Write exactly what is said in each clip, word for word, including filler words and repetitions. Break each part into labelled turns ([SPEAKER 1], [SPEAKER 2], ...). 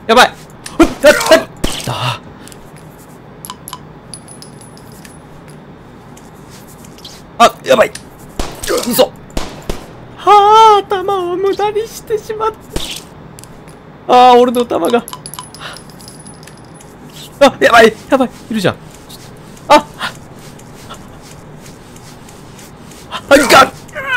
[SPEAKER 1] やばい。ああ、やばい。嘘。はあ、弾を無駄にしてしまった。ああ、俺の弾が。あ、やばい、やばい、いるじゃん。あ、あ、いかん。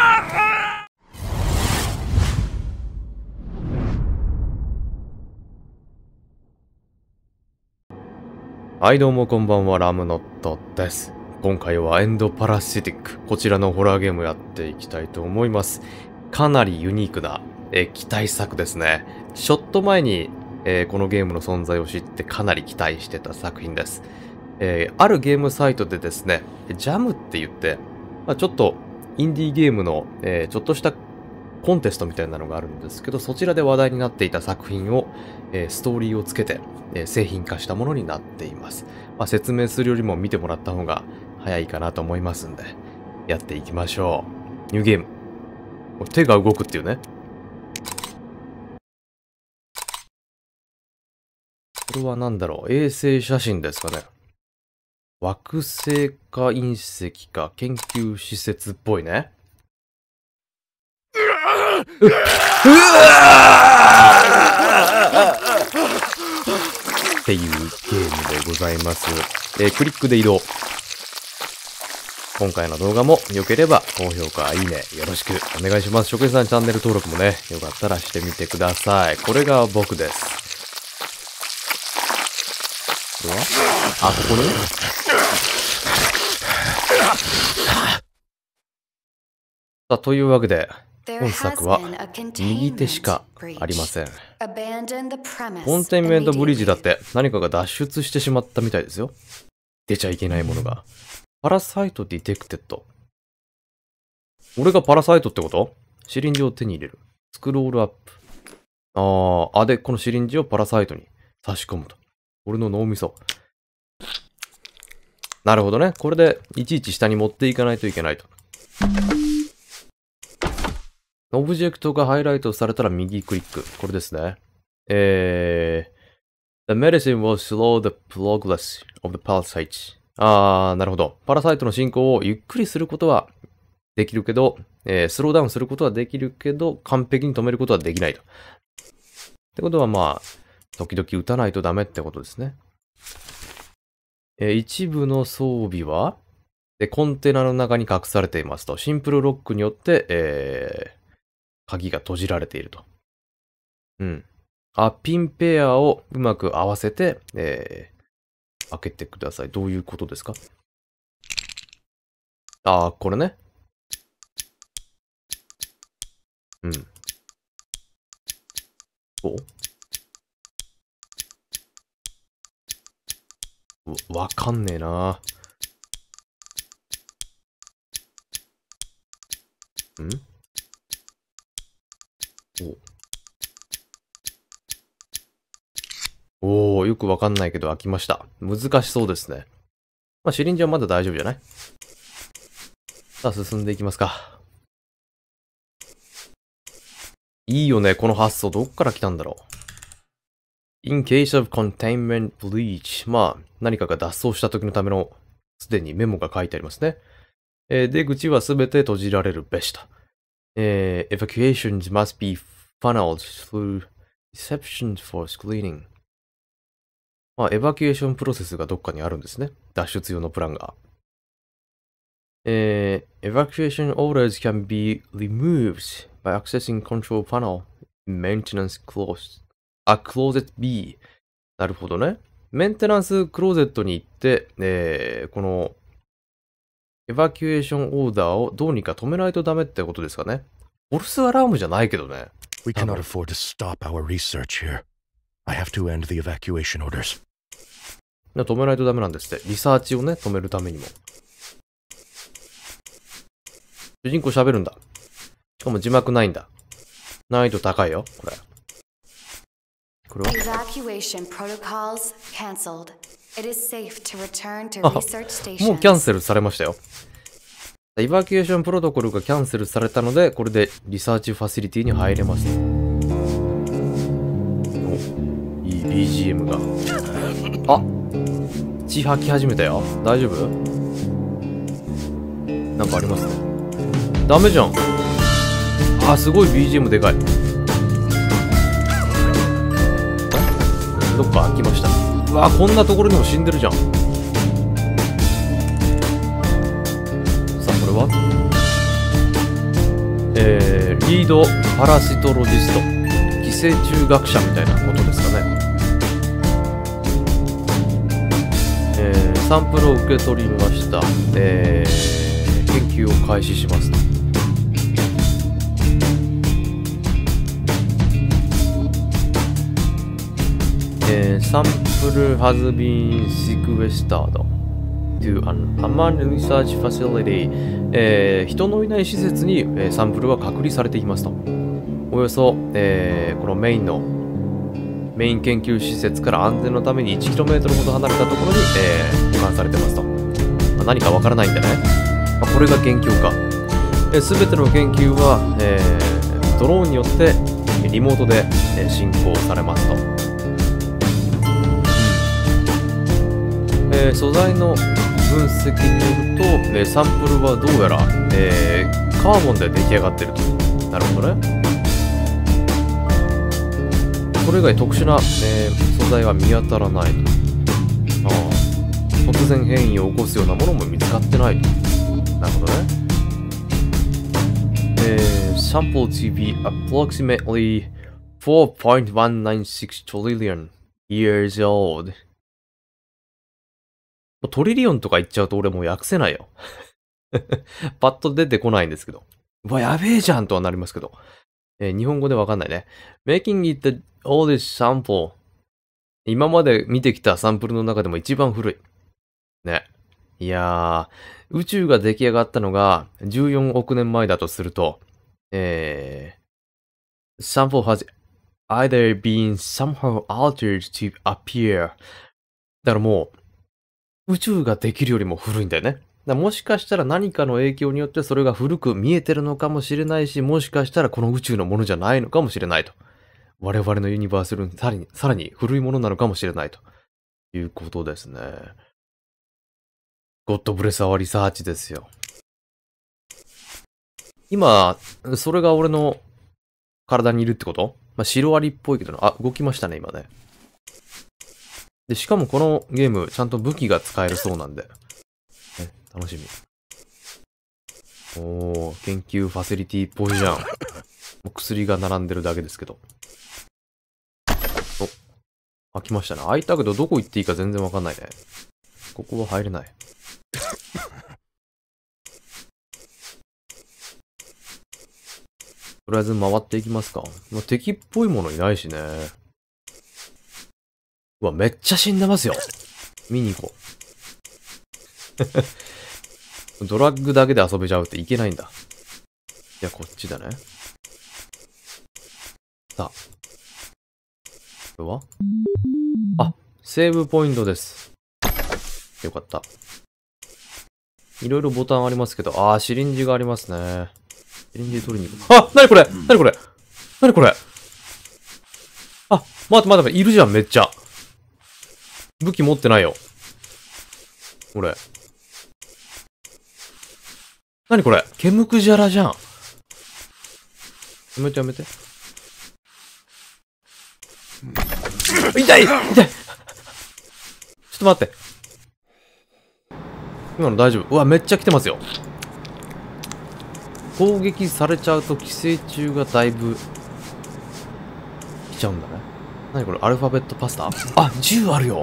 [SPEAKER 1] はいどうもこんばんは、ラムノットです。今回はエンドパラシティック、こちらのホラーゲームをやっていきたいと思います。かなりユニークな、えー、期待作ですね。ちょっと前に、えー、このゲームの存在を知ってかなり期待してた作品です。えー、あるゲームサイトでですね、ジャムって言って、まあ、ちょっとインディーゲームの、えー、ちょっとしたコンテストみたいなのがあるんですけど、そちらで話題になっていた作品を、えー、ストーリーをつけて、えー、製品化したものになっています。まあ、説明するよりも見てもらった方が早いかなと思いますんで、やっていきましょう。ニューゲーム。手が動くっていうね。これは何だろう、衛星写真ですかね。惑星か隕石か研究施設っぽいね。ううわっていうゲームでございます。えー、クリックで移動。今回の動画も良ければ高評価、いいねよろしくお願いします。職員さんチャンネル登録もね、よかったらしてみてください。これが僕です。これはあ、ここにさあ、というわけで、本作は右手しかありません。コンテインメントブリッジだって何かが脱出してしまったみたいですよ。出ちゃいけないものが。パラサイトディテクテッド。俺がパラサイトってこと？シリンジを手に入れる。スクロールアップ。あー、あ、で、このシリンジをパラサイトに差し込むと。俺の脳みそ。なるほどね。これでいちいち下に持っていかないといけないと。オブジェクトがハイライトされたら右クリック。これですね。えー、The medicine will slow the progress of the parasite. あー、なるほど。パラサイトの進行をゆっくりすることはできるけど、えー、スローダウンすることはできるけど、完璧に止めることはできないと。ってことはまあ、時々打たないとダメってことですね。えー、一部の装備はで、コンテナの中に隠されていますと。シンプルロックによって、えー、鍵が閉じられていると。うん。あ、ピンペアをうまく合わせて、えー、開けてください。どういうことですか？あー、これね。うん。おわ、わかんねえな。んおおー、よくわかんないけど開きました。難しそうですね。まあ、シリンジはまだ大丈夫じゃない？さあ、進んでいきますか。いいよね、この発想。どっから来たんだろう。In case of containment breach。まあ、何かが脱走した時のための、すでにメモが書いてありますね。えー、出口はすべて閉じられるべしと。えー、evacuations must be funneled through reception for screening。まあ、エバキュエーションプロセスがどっかにあるんですね。脱出用のプランが。えー、evacuation orders can be removed by accessing control panel maintenance closet。あ、クローゼット B。なるほどね。メンテナンスクローゼットに行って、えー、この、エバキュエーションオーダーをどうにか止めないとダメってことですかね。フォルスアラームじゃないけどね。
[SPEAKER 2] We cannot afford to stop our research here. I have to end the evacuation orders.
[SPEAKER 1] 止めないとダメなんですって。リサーチをね、止めるためにも。主人公喋るんだ。しかも字幕ないんだ。難易度高いよ、これ。これはあ、もうキャンセルされましたよ。エバキュエーションプロトコルがキャンセルされたので、これでリサーチファシリティに入れます。お、いいい ビージーエム が。あ、血吐き始めたよ。大丈夫？なんかありますね。ダメじゃん。あ、すごい ビージーエム でかい。どっか開きました。うわ、こんなところにも死んでるじゃん。さあ、これはえー、リードパラシトロジスト。寄生虫学者みたいなことですかね。えー、サンプルを受け取りました。えー、研究を開始しますと。えー、サンプル has been sequestered to an unmanned research facility、えー、人のいない施設に、えー、サンプルは隔離されていますと。およそ、えー、このメインのメイン研究施設から安全のために いちキロメートル ほど離れたところに、えー、保管されてますと。まあ、何かわからないんでね、まあ、これが研究か。すべての研究は、えー、ドローンによってリモートで、えー、進行されますと。えー、素材の分析によると、えー、サンプルはどうやら、えー、カーボンで出来上がっていると。なるほどね。それ以外特殊な、えー、素材は見当たらないと。ああ、突然変異を起こすようなものも見つかってないと。なるほどね。えー、sample to be approximately four point one nine six trillion years old。トリリオンとか言っちゃうと俺もう訳せないよ。パッと出てこないんですけど。うわ、やべえじゃんとはなりますけど。えー、日本語でわかんないね。making it the oldest sample。今まで見てきたサンプルの中でも一番古い。ね。いやー、宇宙が出来上がったのがじゅうよんおくねんまえだとすると、えー、sample has either been somehow altered to appear。だからもう、宇宙ができるよりも古いんだよね。だもしかしたら何かの影響によってそれが古く見えてるのかもしれないし、もしかしたらこの宇宙のものじゃないのかもしれないと。我々のユニバースにさらに、さらに古いものなのかもしれないということですね。ゴッドブレスアワーリサーチですよ。今、それが俺の体にいるってこと？まあ、シロアリっぽいけどな。あ、動きましたね、今ね。で、しかもこのゲーム、ちゃんと武器が使えるそうなんで。ね、楽しみ。おー、研究ファシリティっぽいじゃん。もう薬が並んでるだけですけど。お、開きましたね。開いたけどどこ行っていいか全然わかんないね。ここは入れない。とりあえず回っていきますか。まあ、敵っぽいものいないしね。うわ、めっちゃ死んでますよ。見に行こう。ドラッグだけで遊べちゃうっていけないんだ。じゃあこっちだね。さあ。これはあ、セーブポイントです。よかった。いろいろボタンありますけど、あー、シリンジがありますね。シリンジ取りに行く。あ、なにこれなにこれなにこれあ、待って待って、いるじゃん、めっちゃ。武器持ってないよ。これ。なにこれケムクジャラじゃん。やめてやめて。痛い痛いちょっと待って。今の大丈夫？うわ、めっちゃ来てますよ。攻撃されちゃうと寄生虫がだいぶ来ちゃうんだね。なにこれアルファベットパスタ？あ、銃あるよ。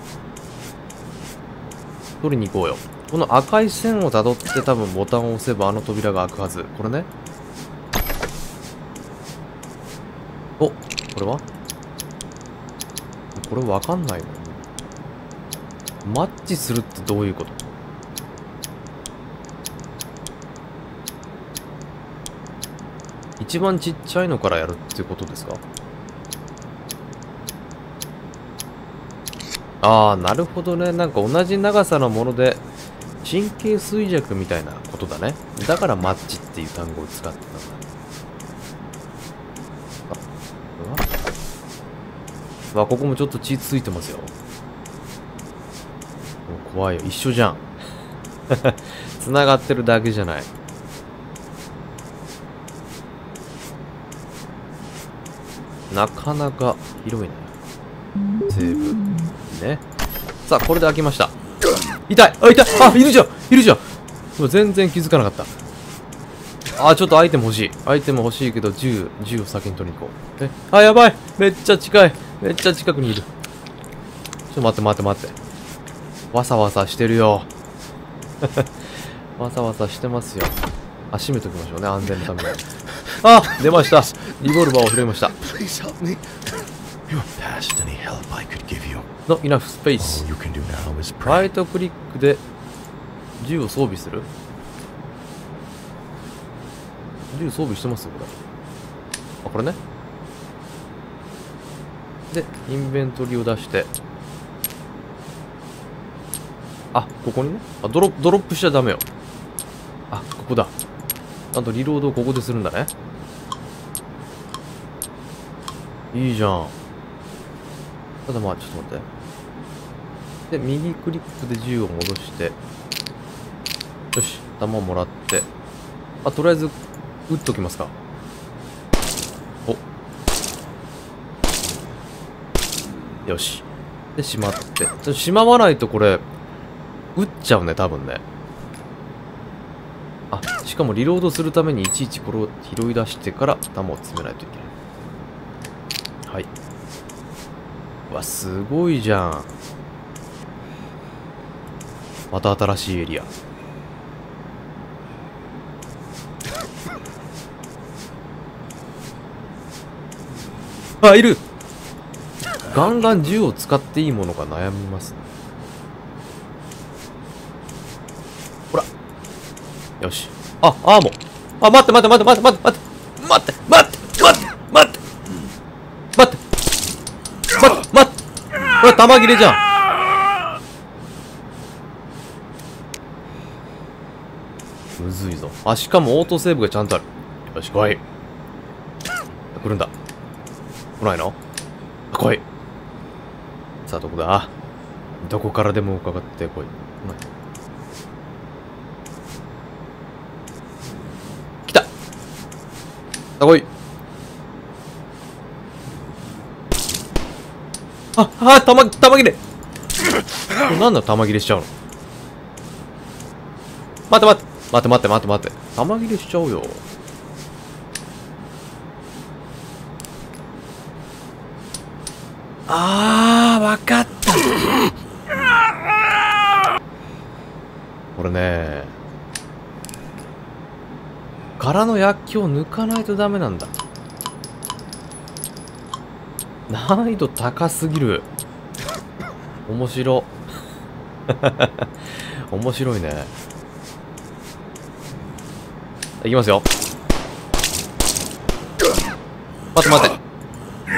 [SPEAKER 1] 取りに行こうよ。この赤い線をたどって多分ボタンを押せばあの扉が開くはず。これね。お、これはこれわかんないの。マッチするってどういうこと？一番ちっちゃいのからやるってことですか？ああ、なるほどね。なんか同じ長さのもので神経衰弱みたいなことだね。だからマッチっていう単語を使ってたんだ。あ、これはわ、ここもちょっと血ついてますよ。もう怖いよ。一緒じゃん。繋がってるだけじゃない。なかなか広いね。セーブ。ね。さあ、これで開きました。痛いあ、痛いあ、いるじゃんいるじゃんもう全然気づかなかった。あ、ちょっとアイテム欲しい。アイテム欲しいけど、銃、銃を先に取りに行こう。え、あ、やばいめっちゃ近いめっちゃ近くにいる。ちょっと待って待って待って。わさわさしてるよ。わさわさしてますよ。あ、閉めときましょうね、安全のために。あ、出ました。リボルバーを拾いました。
[SPEAKER 2] Please help me. You're past any help I could give you.
[SPEAKER 1] Not enough space.
[SPEAKER 2] All you can do now is
[SPEAKER 1] ラ
[SPEAKER 2] pray.
[SPEAKER 1] イトクリックで銃を装備する。銃装備してますよ、これ。あ、これね。で、インベントリを出して。あ、ここにね。あ、ドロップ、ドロップしちゃダメよ。あ、ここだ。あとリロードをここでするんだね。いいじゃん。ただまあ、ちょっと待って。で、右クリックで銃を戻して。よし、弾をもらって。あ、とりあえず、撃っときますか。お。よし。で、しまって。ちょっとしまわないとこれ、撃っちゃうね、多分ね。あ、しかもリロードするためにいちいちこれを拾い出してから弾を詰めないといけない。はい。うわ、すごいじゃん。また新しいエリア。あ、いる。ガンガン銃を使っていいものか悩みますね。ほら。よし。あ、アーモ。あ、待って待って待って待って待って待って待って待って待って待って待って待って待ってこれ弾切れじゃん。むずいぞ。あ、しかもオートセーブがちゃんとある。よし、来い。来るんだ。来ないの？来い。さあ、どこだ？どこからでもかかってこい。来た！さあ、来い。あ、あ、弾、弾切れ。これなんだ、弾切れしちゃうの。待って待って。待って待って待って待って。弾切れしちゃうよ。あー、わかった。これね、柄の薬莢を抜かないとダメなんだ。難易度高すぎる。面白。面白いね。いきますよ。待って待って。むずっ。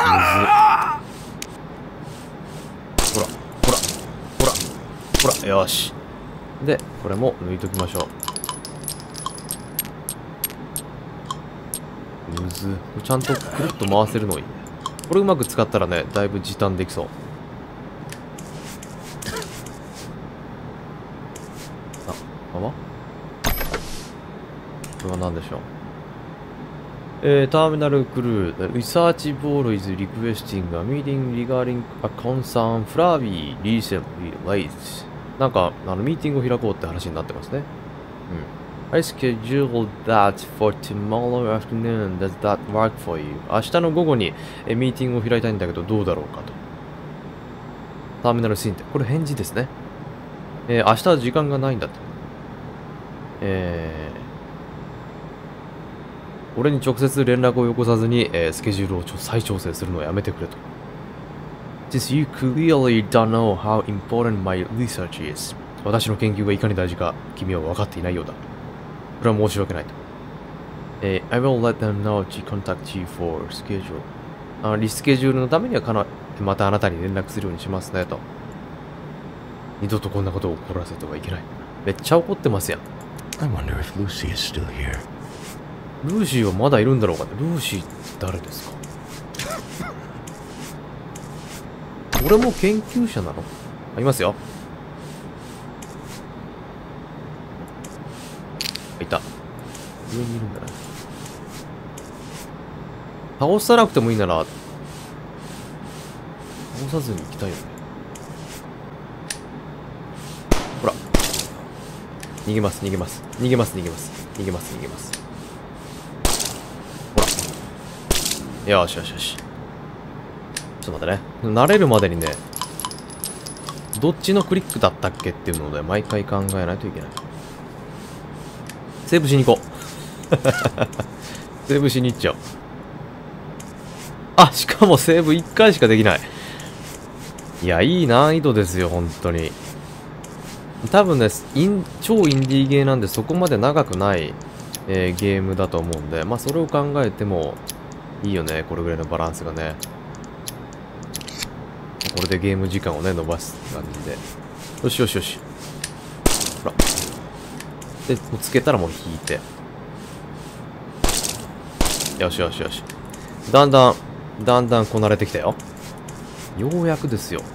[SPEAKER 1] ほら、ほら、ほら、ほら、よし。で、これも抜いときましょう。むず。これちゃんとくるっと回せるのいいね。これうまく使ったらね、だいぶ時短できそう。あ、ままこれは何でしょう。えー、ターミナルクルー、Research Board is requesting a meeting regarding a concern Flavi recently raised. なんか、あの、ミーティングを開こうって話になってますね。うん。I scheduled that for tomorrow afternoon. Does that work for you? 明日の午後に、えー、ミーティングを開いたいんだけど、どうだろうかと。ターミナルシーンって、これ返事ですね。えー、明日は時間がないんだと。えー、俺に直接連絡をよこさずに、えー、スケジュールをちょ再調整するのをやめてくれと。Just you clearly don't know how important my research is. 私の研究がいかに大事か君は分かっていないようだ。これは申し訳ないと。えー、I will let them know to contact you for schedule. あリスケジュールのためにはかなまたあなたに連絡するようにしますねと。二度とこんなことを起こらせてはいけない。めっちゃ怒ってますやん。
[SPEAKER 2] I wonder if Lucy is still here.
[SPEAKER 1] ルーシーはまだいるんだろうかね。ルーシーって誰ですか？ 俺も研究者なの？あ、いますよ。いた。上にいるんだね。倒さなくてもいいなら、倒さずに行きたいよね。ほら。逃げます、逃げます。逃げます、逃げます。逃げます、逃げます。ほら。よしよしよし。ちょっと待ってね。慣れるまでにね、どっちのクリックだったっけっていうので、毎回考えないといけない。セーブしに行こう。セーブしに行っちゃおう。あ、しかもセーブいっかいしかできない。いや、いい難易度ですよ、本当に。多分ね、イン超インディーゲーなんでそこまで長くない、えー、ゲームだと思うんで、まあそれを考えてもいいよね、これぐらいのバランスがね。これでゲーム時間をね、伸ばす感じで。よしよしよし。ほら。で、もうつけたらもう引いて。よしよしよし。だんだん、だんだんこなれてきたよ。ようやくですよ。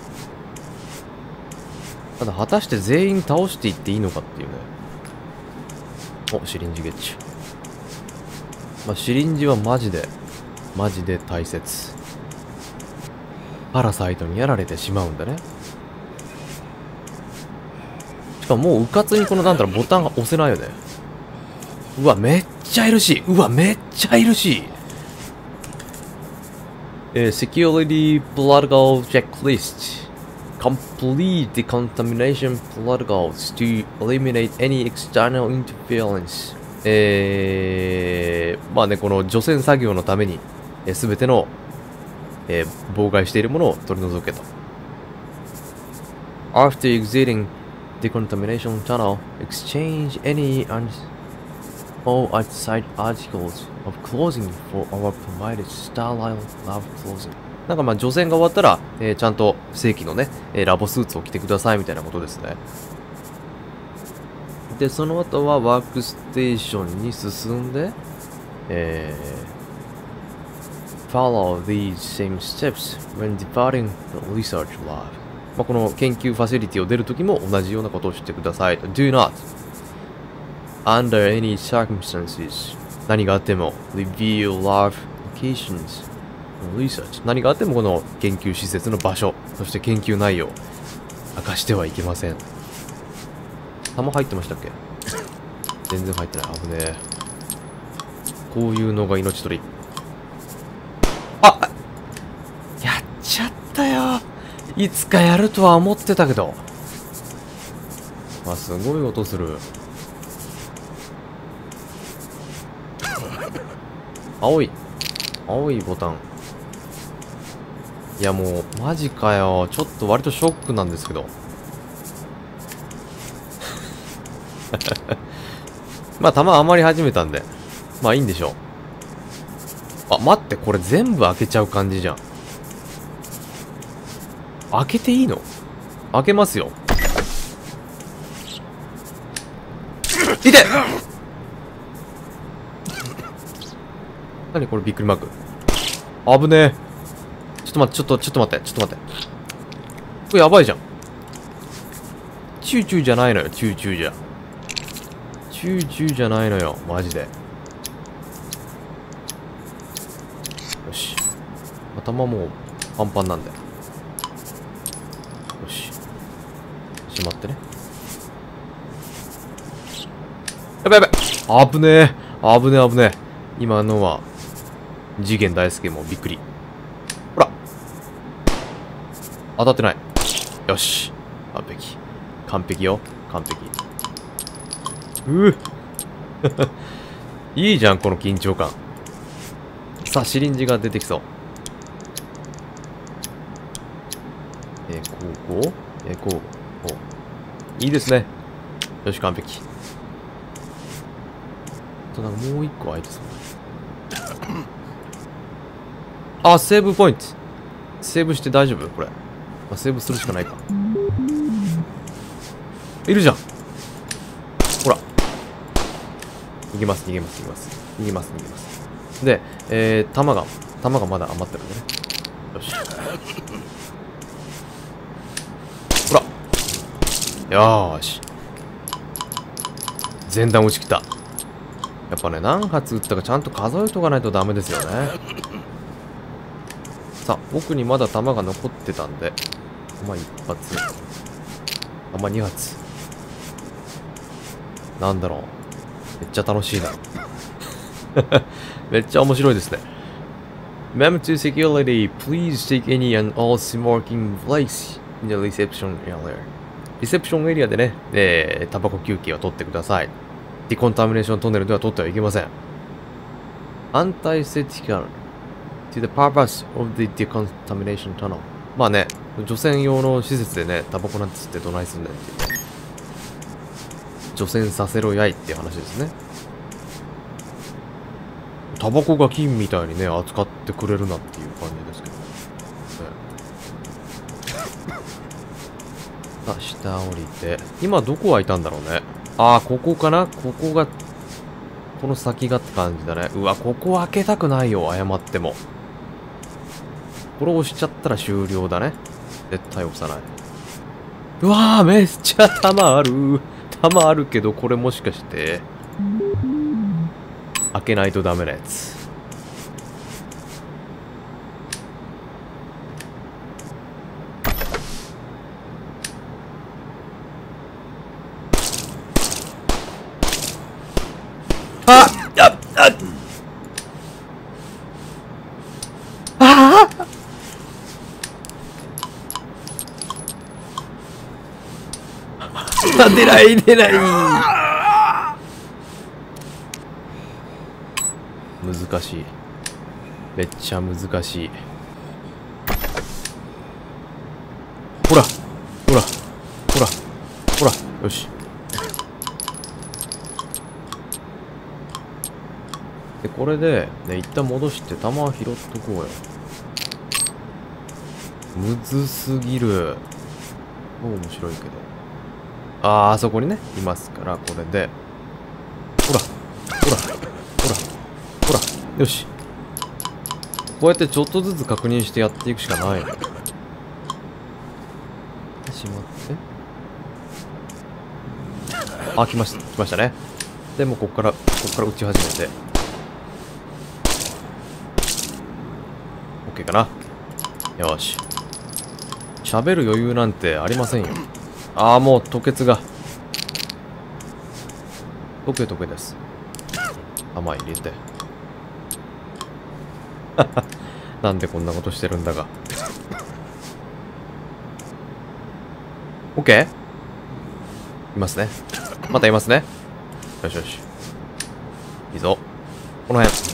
[SPEAKER 1] ただ、果たして全員倒していっていいのかっていうね。お、シリンジゲッチュ。まあ、シリンジはマジで、マジで大切。パラサイトにやられてしまうんだね。しかももううかつにこのなんだろうボタンが押せないよね。うわ、めっちゃいるし。うわ、めっちゃいるし。えー、Security Protocol Checklist. Complete the contamination protocols to eliminate any external interference. えー、まあね、この除染作業のために、えー、すべての、えー、妨害しているものを取り除けと。After exiting the contamination tunnel, exchange any and all outside articles of clothing for our provided sterile lab clothing. なんかまあ除染が終わったら、えー、ちゃんと正規のね、えー、ラボスーツを着てくださいみたいなことですね。で、その後はワークステーションに進んで、えー、follow these same steps when departing the research lab. まあこの研究ファシリティを出るときも同じようなことをしてください。Do not, under any circumstances, 何があっても reveal lab locations.リサーチ。何があってもこの研究施設の場所、そして研究内容、明かしてはいけません。弾入ってましたっけ？全然入ってない。危ねえ。こういうのが命取り。あ！やっちゃったよ。いつかやるとは思ってたけど。あ、すごい音する。青い。青いボタン。いやもう、マジかよ。ちょっと割とショックなんですけど。まあ、弾余り始めたんで。まあいいんでしょう。あ、待って、これ全部開けちゃう感じじゃん。開けていいの？開けますよ。痛い！何これびっくりマーク。危ねえ。ちょっと待って、ちょっと、ちょっと待って、ちょっと待って。これやばいじゃん。チューチューじゃないのよ、チューチューじゃ。チューチューじゃないのよ、マジで。よし。頭もうパンパンなんだよ。よし。しまってね。やばいやばい。危ねえ。危ねえ危ねえ。今のは、次元大介もびっくり。ほら。当たってない。よし。完璧。完璧よ。完璧。うぅ。いいじゃん、この緊張感。さあ、シリンジが出てきそう。えー、こう、こうえー、こう、こう。いいですね。よし、完璧。あとなんかもう一個空いてそう。あ、セーブポイント。セーブして大丈夫これ。まあ、セーブするしかないか。いるじゃん。ほら。逃げます、逃げます、逃げます。逃げます、逃げます。で、えー、弾が、弾がまだ余ってるんでね。よし。 よーし。前段打ち切った。やっぱね、何発撃ったかちゃんと数えとかないとダメですよね。さあ、奥にまだ弾が残ってたんで、弾一発。弾二発。なんだろう。めっちゃ楽しいな。めっちゃ面白いですね。Ma'am to security, please take any and all smoking place in the reception area. リセプションエリアでね、えー、タバコ休憩を取ってください。ディコンタミネーショントンネルでは取ってはいけません。Anti-setical to the purpose of the decontamination tunnel. まあね、除染用の施設でね、タバコなんて吸ってどないすんねんっていう。除染させろやいっていう話ですね。タバコが金みたいにね、扱ってくれるなっていう感じですけど。ね、さあ、下降りて。今どこ開いたんだろうね。ああ、ここかな？ここが、この先がって感じだね。うわ、ここ開けたくないよ、誤っても。これ押しちゃったら終了だね。絶対押さない。うわー、めっちゃ弾ある。弾あるけど、これもしかして、開けないとダメなやつ。あっあっあっああ出ない出ない難しい。めっちゃ難しい。ほらほらほらほらよし。でこれでね一旦戻して弾拾っとこうよ。むずすぎる。面白いけど。あーあそこにねいますからこれでほらほらほらほらよし。こうやってちょっとずつ確認してやっていくしかないの。しまってあ来ました来ましたね。でもこっからこっから撃ち始めて OK かな。よし喋る余裕なんてありませんよ。ああもう吐血が溶け溶けです。甘い入れてなんでこんなことしてるんだが。 OK？ いますね。またいますね。よしよしいいぞ。この辺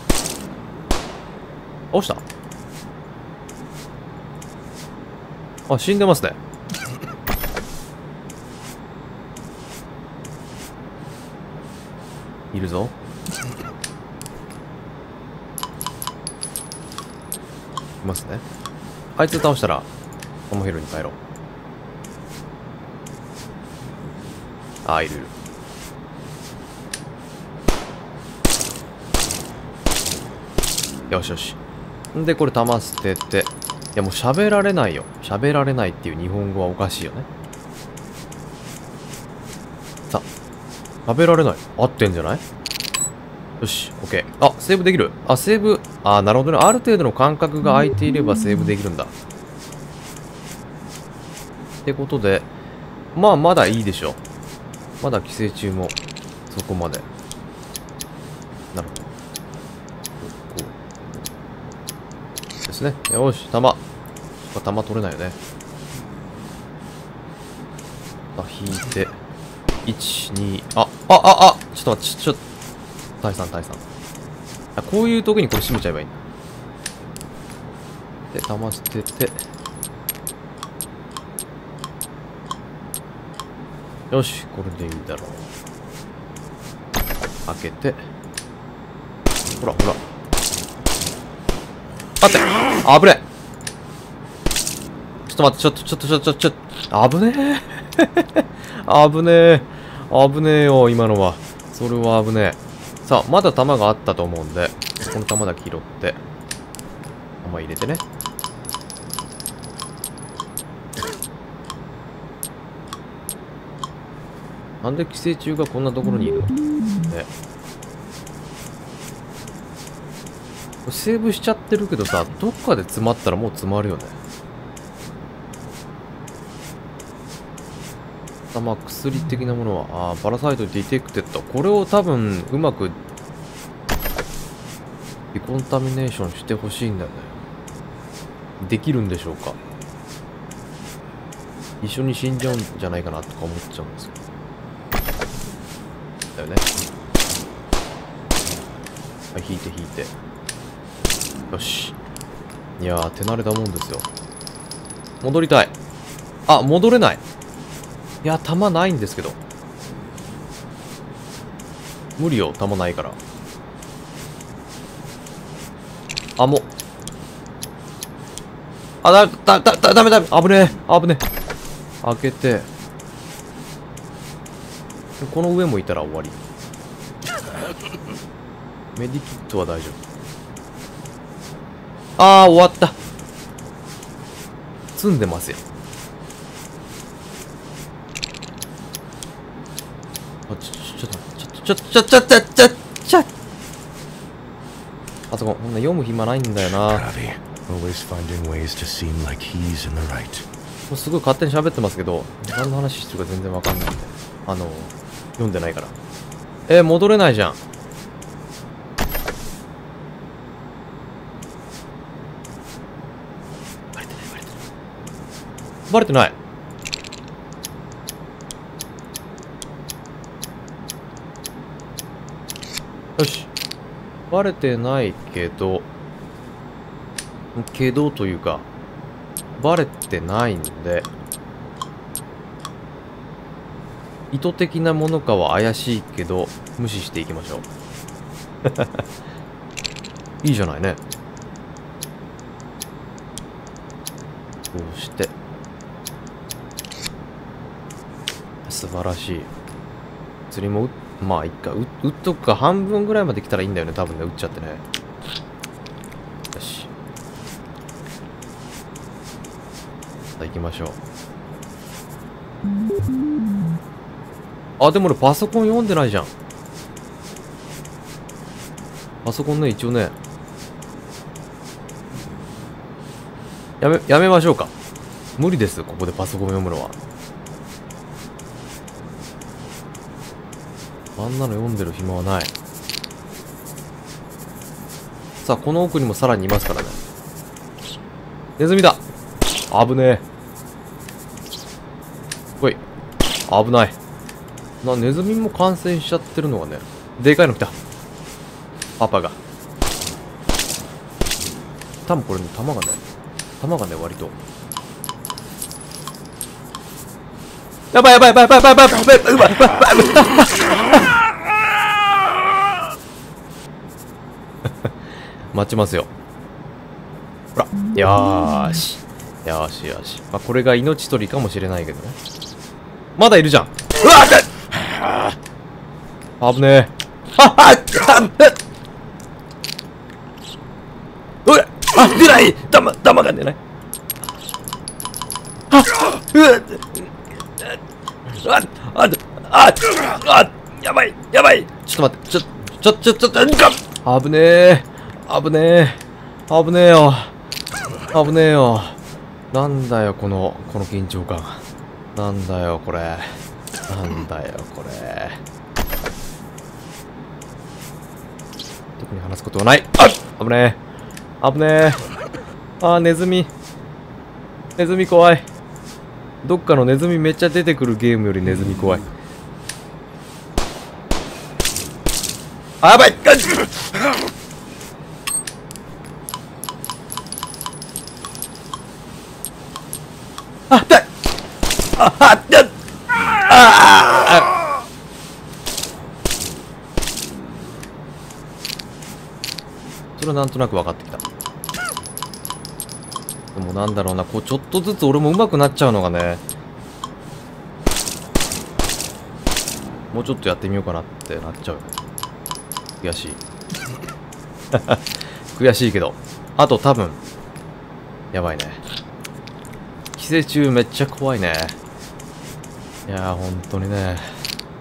[SPEAKER 1] 倒した。あ死んでますね。いるぞ。いますね。あいつ倒したらトモヒルに帰ろう。ああいるいる。よしよし。んでこれ弾捨てて。いやもう喋られないよ。喋られないっていう日本語はおかしいよね。さあ喋られない合ってんじゃない。よし OK。 あセーブできる。あセーブあなるほどね。ある程度の間隔が空いていればセーブできるんだってことでまあまだいいでしょ。まだ寄生虫もそこまで。なるほどこうですね。よし弾弾取れないよね。あ引いていちにああああちょっと待ってちょっと大さん大さんあこういう時にこれ閉めちゃえばいいんだ。で弾捨ててよしこれでいいだろう。開けてほらほら待って危ねえ。ちょっと待ってちょっとちょっとちょっとちょっと危ねえ危ねえ危ねえよ今のは。それは危ねえ。さあまだ弾があったと思うんでこの弾だけ拾って弾入れてね。 なんで寄生虫がこんなところにいるのね。セーブしちゃってるけどさ、どっかで詰まったらもう詰まるよね。さあ、まあ薬的なものは、あーパラサイトディテクテッド。これを多分うまくディコンタミネーションしてほしいんだよね。できるんでしょうか。一緒に死んじゃうんじゃないかなとか思っちゃうんですけど。だよね。はい、引いて引いて。よし。いやー、手慣れたもんですよ。戻りたい。あ、戻れない。いや、弾ないんですけど。無理よ、弾ないから。あ、もう。あ、だ、だ、だ、だ、だめだめ。危ねえ。危ねえ。開けて。この上もいたら終わり。メディキットは大丈夫。ああ、終わった。積んでますよ。あ、ちょ、ちょっと、ちょ、ちょ、ちょ、ちょ、ちょ、ちょ、ちょ、あそこ、こんな読む暇ないんだよな。
[SPEAKER 2] Ravi, always finding ways to seem like he's in the right.
[SPEAKER 1] もうすごい勝手に喋ってますけど、何の話してるか全然わかんないんで。あの、読んでないから。えー、戻れないじゃん。バレてない、バレてない。バレてない。よし。バレてないけど、けどというか、バレてないんで、意図的なものかは怪しいけど、無視していきましょう。いいじゃないね。こうして。素晴らしい。釣りもう、まあ、いっか。う、打っとくか。半分ぐらいまで来たらいいんだよね。多分ね。打っちゃってね。よし。さあ、行きましょう。あ、でも俺パソコン読んでないじゃん。パソコンね、一応ね。やめ、やめましょうか。無理です。ここでパソコン読むのは。あんなの読んでる暇はない。さあ、この奥にもさらにいますからね。ネズミだ。危ねえ。ほい。危ない。な、ネズミも感染しちゃってるのがね。でかいの来た。パパが。多分これね、弾がね、弾がね、割と。やばいやばいやばいやばいやばいやばいやばいやばいやばいやばい。待ちますよ。ほら。よーし。よしよし。まあ、これが命取りかもしれないけどね。まだいるじゃん。うわっ危ねえ。ああっおいあ出ない弾弾が出ない。あうわああああやばいやばい。ちょっと待って。ちょちょちょちょちょ危ねえ危ねえ危ねえよ危ねえよ。なんだよこのこの緊張感。なんだよこれ。なんだよこれ。特に話すことはない。あっ危ねえ危ねえ。あーネズミネズミ怖い。どっかのネズミめっちゃ出てくるゲームよりネズミ怖い。あやばいあ痛いああっああそれはなんとなく分かってきた。でもなんだろうな、こうちょっとずつ俺も上手くなっちゃうのがね。もうちょっとやってみようかなってなっちゃうよね。悔しい悔しいけど、あと多分やばいね。寄生虫めっちゃ怖いね。いやー本当にね。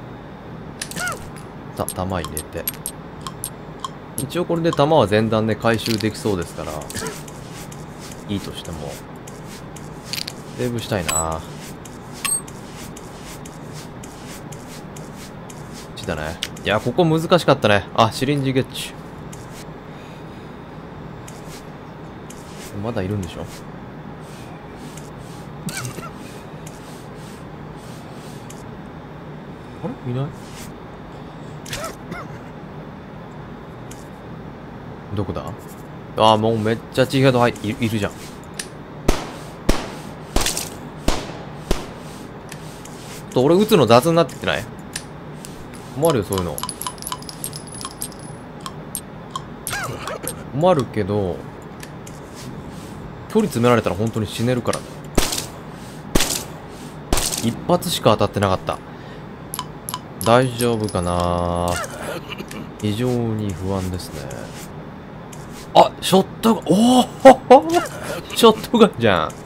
[SPEAKER 1] た弾入れて。一応これで弾は前段で回収できそうですから、いいとしても。セーブしたいな。だね。いや、ここ難しかったね。あ、シリンジゲッチュ。まだいるんでしょ？あれ？いない？どこだ？あー、もうめっちゃチーヘッド入っている、いるじゃん。と俺撃つの雑になってきてない？困るよ、そういうの。困るけど、距離詰められたら本当に死ねるからね。一発しか当たってなかった。大丈夫かな？非常に不安ですね。あ、ショットガン、おおショットガンじゃん。あ、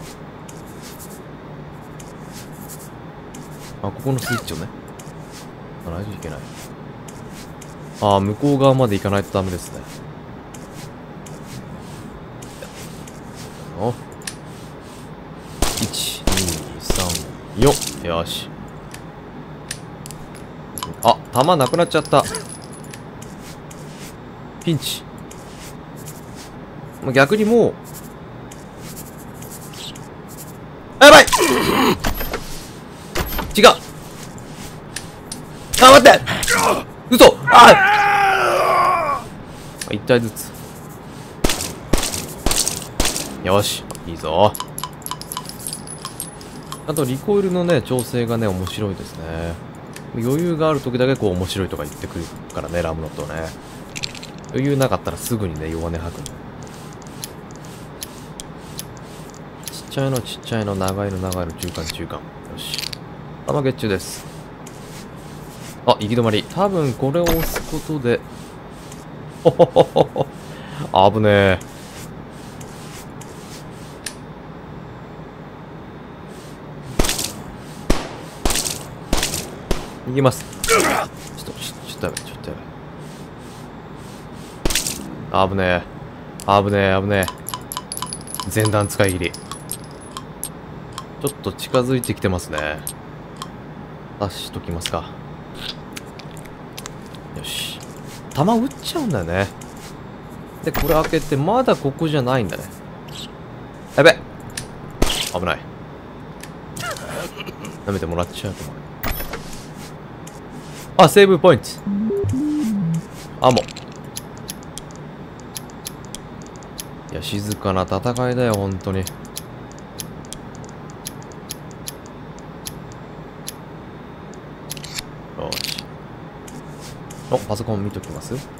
[SPEAKER 1] ここのスイッチをね。あ、ないといけない。ああ、向こう側まで行かないとダメですね。お。いち、に、さん、よん。よし。あ、弾なくなっちゃった。ピンチ。逆にもう。あ、やばい違う。あ、待って嘘あ一体ずつ。よし。いいぞ。あと、リコイルのね、調整がね、面白いですね。余裕がある時だけこう面白いとか言ってくるからね、ラムノットはね。余裕なかったらすぐにね、弱音吐くの。ちっちゃいのちっちゃいの、長いの長いの、中間中間。よし。弾ゲッチュです。あ、行き止まり。多分これを押すことで。ほほほほほ。危ねえ。逃げます。ちょっと、ちょっとやべ、ちょっとやべ。危ねえ。危ねえ、危ねえ。前段使い切り。ちょっと近づいてきてますね。出しときますか。よし。弾撃っちゃうんだよね。で、これ開けて、まだここじゃないんだね。やべ。危ない。舐めてもらっちゃうと思う。あ、セーブポイント。アモ。いや、静かな戦いだよ、本当に。よし。お、パソコン見ときます？ね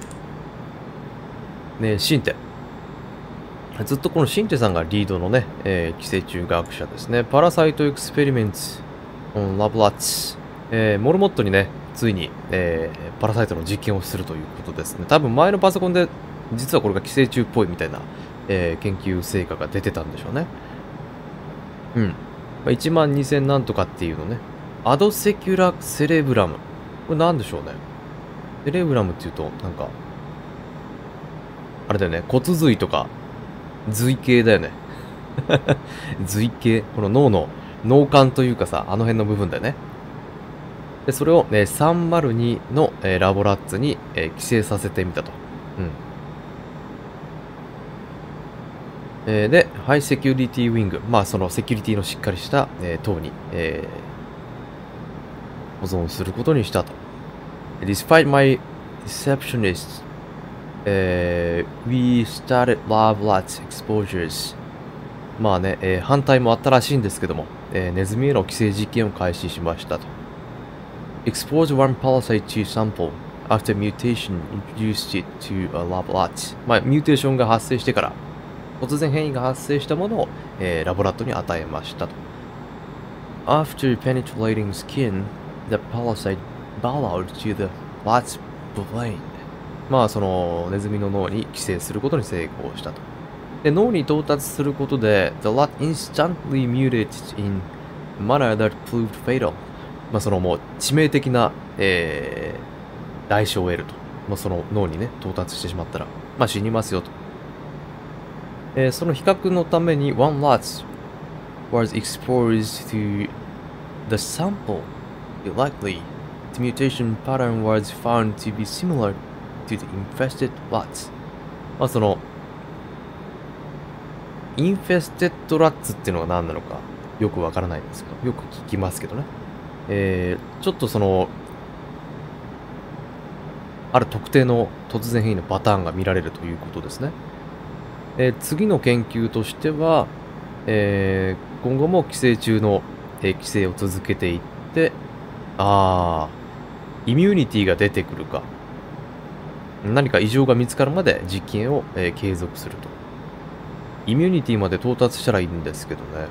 [SPEAKER 1] え、シンテ。ずっとこのシンテさんがリードのね、えー、寄生虫学者ですね。パラサイトエクスペリメント、ラブラッツ。えー、モルモットにね、ついに、えー、パラサイトの実験をするということですね。多分前のパソコンで、実はこれが寄生虫っぽいみたいな、えー、研究成果が出てたんでしょうね。うん。まあ、いちまんにせんなんとかっていうのね。アドセキュラセレブラム。これなんでしょうね。セレブラムっていうと、なんか、あれだよね。骨髄とか、髄系だよね。髄系。この脳の、脳幹というかさ、あの辺の部分だよね。で、それを、ね、さんまるにの、えー、ラボラッツに、えー、寄生させてみたと。うん。えー、で、ハイセキュリティウィング。まあ、そのセキュリティのしっかりした、えー、塔に、えー、保存することにしたと。Despite my deceptionists, uh, we started lab rats exposures. まあね、えー、反対もあったらしいんですけども、えー、ネズミへの寄生実験を開始しましたと。Expose one parasite to sample after mutation introduced it to a lab rat. まあ、ミューテーションが発生してから、突然変異が発生したものを、えー、ラボラットに与えましたと。After penetrating skin, the parasite burrowed to the rat's brain. まあ、そのネズミの脳に寄生することに成功したと。で、脳に到達することで、the rat instantly mutated in a manner that proved fatal. まあ、そのもう致命的な、え代償を得ると。まあ、その脳にね、到達してしまったら、まあ死にますよと。えー、その比較のために、one lot was exposed to the sample. Likely, the mutation pattern was found to be similar to the infested lots. まあその、インフェステッドラッツっていうのが何なのかよくわからないんですけど、よく聞きますけどね。えー、ちょっとその、ある特定の突然変異のパターンが見られるということですね。えー、次の研究としては、えー、今後も寄生虫の、えー、規制を続けていって、あー、イミュニティが出てくるか、何か異常が見つかるまで実験を、えー、継続すると。イミュニティまで到達したらいいんですけどね。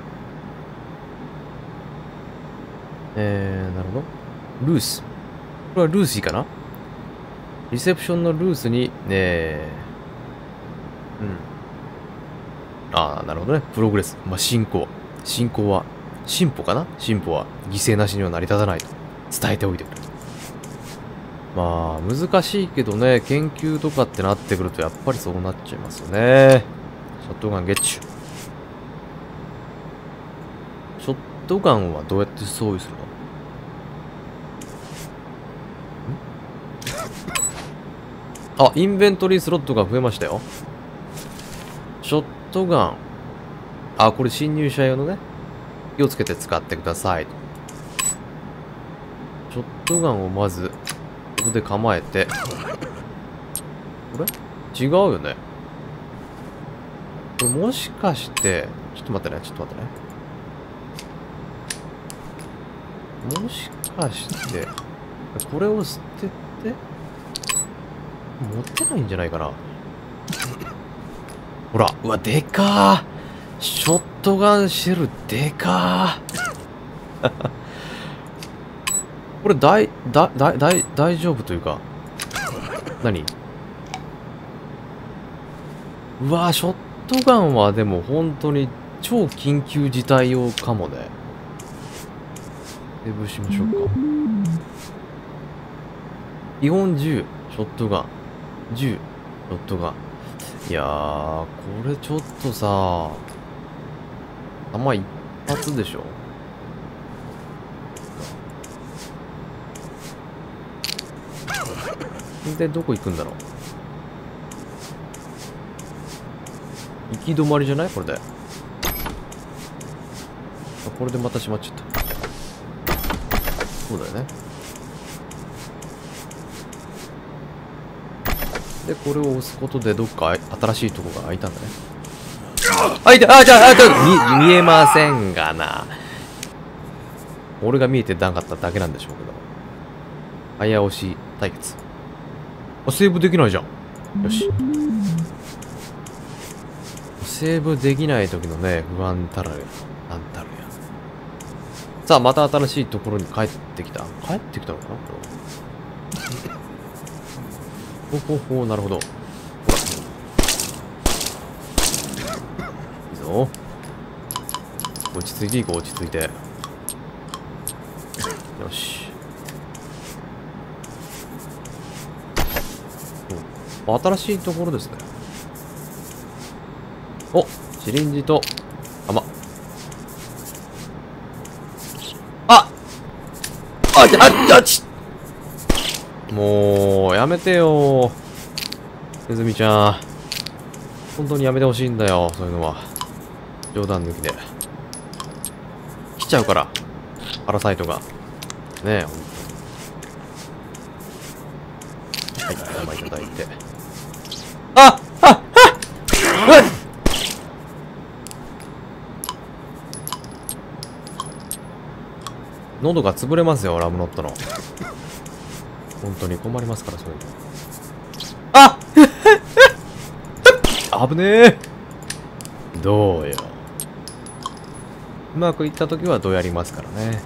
[SPEAKER 1] えー、なるほど。ルース。これはルーシーかな？リセプションのルースに、えー、うん。ああ、なるほどね。プログレス。まあ、進行。進行は、進歩かな？進歩は犠牲なしには成り立たないと伝えておいてくれ。まあ、難しいけどね、研究とかってなってくると、やっぱりそうなっちゃいますよね。ショットガンゲッチュ。ショットガンはどうやって装備するの？あ、インベントリースロットが増えましたよ。ショットガン。あ、これ侵入者用のね。気をつけて使ってください。ショットガンをまず、ここで構えて。これ？違うよね。これもしかして、ちょっと待ってね、ちょっと待ってね。もしかして、これを捨てて、持ってないんじゃないかな。ほら、うわ、でかー。ショットガンシェル、でかー。これ、だい、だ、だ、だい、大丈夫というか、何？うわー、ショットガンはでも本当に超緊急事態用かもね。セーブしましょうか。基本銃、ショットガン。銃、ショットガン。いやー、これちょっとさ、弾一発でしょ？で、どこ行くんだろう？行き止まりじゃない？これで。あ、これでまた閉まっちゃった。そうだよね。で、これを押すことでどっか新しいとこが開いたんだね。あ、いた、あ、じゃあ、あ、じゃあ、見、見えませんがな。俺が見えてなかっただけなんでしょうけど。早押し対決。あ、セーブできないじゃん。よし。セーブできない時のね、不安たらや。なんたるや。さあ、また新しいところに帰ってきた。帰ってきたのかなこれは。ほほほ、なるほど。ほら。いいぞ。落ち着いていこう、落ち着いて。よし。新しいところですね。お、シリンジと弾。ああっあっちもうやめてよネズミちゃん。本当にやめてほしいんだよ、そういうのは。冗談抜きで来ちゃうから、パラサイトがねえ。はい、弾いただいて。あああっうわっ喉が潰れますよ、ラムノットの。本当に困りますから、そういうの。あ危ねえ。どうよ。うまくいったときはどうやりますからね。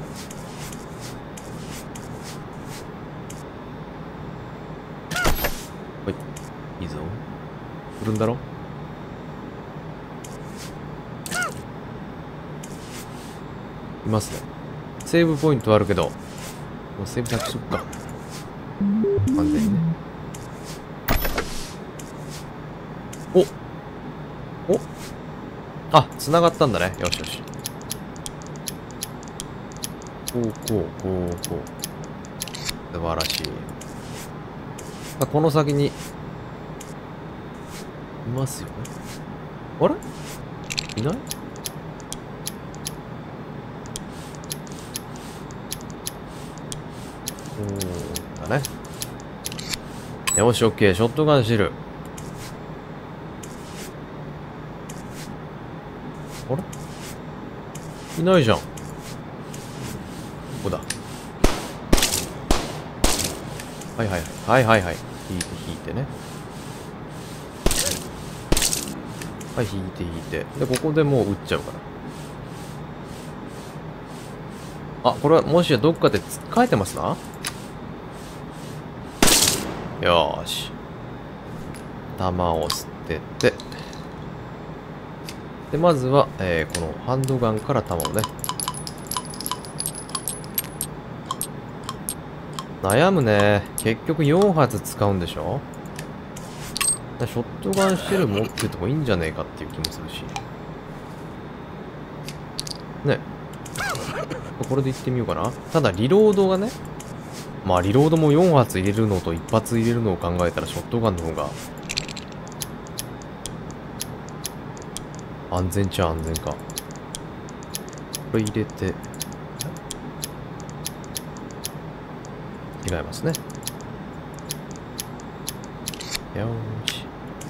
[SPEAKER 1] ほい。いいぞ。来るんだろ？いますね。セーブポイントあるけど、もうセーブ先しとくか。安完全にね。おおあ、繋がったんだね。よしよし。こう、こう、こう、こう。素晴らしい。あ、この先に、いますよね。あれいない？そうだね。よし、オッケー。ショットガンシール。あれいないじゃん。ここだ。はいはいはいはいはい。引いて引いてね。はい、引いて引いて。で、ここでもう撃っちゃうから。あ、これはもしやどっかでつっかえてますな。よーし。弾を捨てて。で、まずは、えー、このハンドガンから弾をね。悩むね。結局よん発使うんでしょ？ショットガンシェル持っててもいいんじゃねえかっていう気もするし。ね。これでいってみようかな。ただ、リロードがね。まあ、リロードもよん発入れるのといち発入れるのを考えたら、ショットガンの方が安全っちゃ安全か。これ入れて。違いますね。よーし。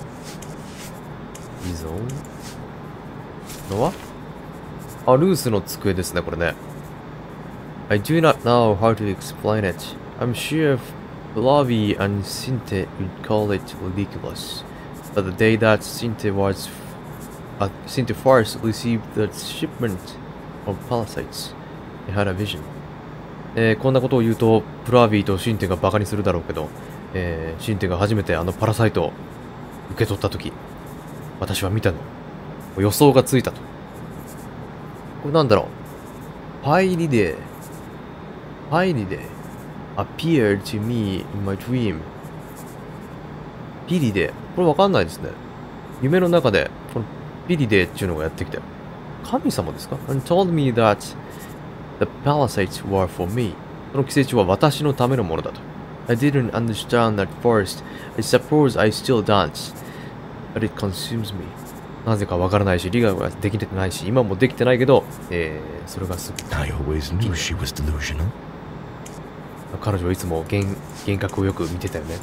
[SPEAKER 1] いいぞ。これはあ、ルースの机ですね、これね。I do not know how to explain it. I'm sure Blavy and Sinte would call it ridiculous. But the day that Sinte was, uh, Sinte first received the shipment of parasites, I had a vision. えー、こんなことを言うと、プラービーとシンテがバカにするだろうけど、えー、シンテが初めてあのパラサイトを受け取ったとき、私は見たの。予想がついたと。これなんだろう。パイリデー。パイリデー。appeared to me in my dream. ピリデー。これわかんないですね。夢の中で、このピリデーっていうのがやってきたよ。神様ですか？ And told me that the palisades were for me. その寄生虫は私のためのものだと。I didn't understand at first. I suppose I still don't. But it consumes me. なぜかわからないし、理解はできてないし、今もできてないけど、えー、それがすぐ。
[SPEAKER 2] I always knew she was delusional.
[SPEAKER 1] 彼女はいつも幻幻覚をよく見てたよね。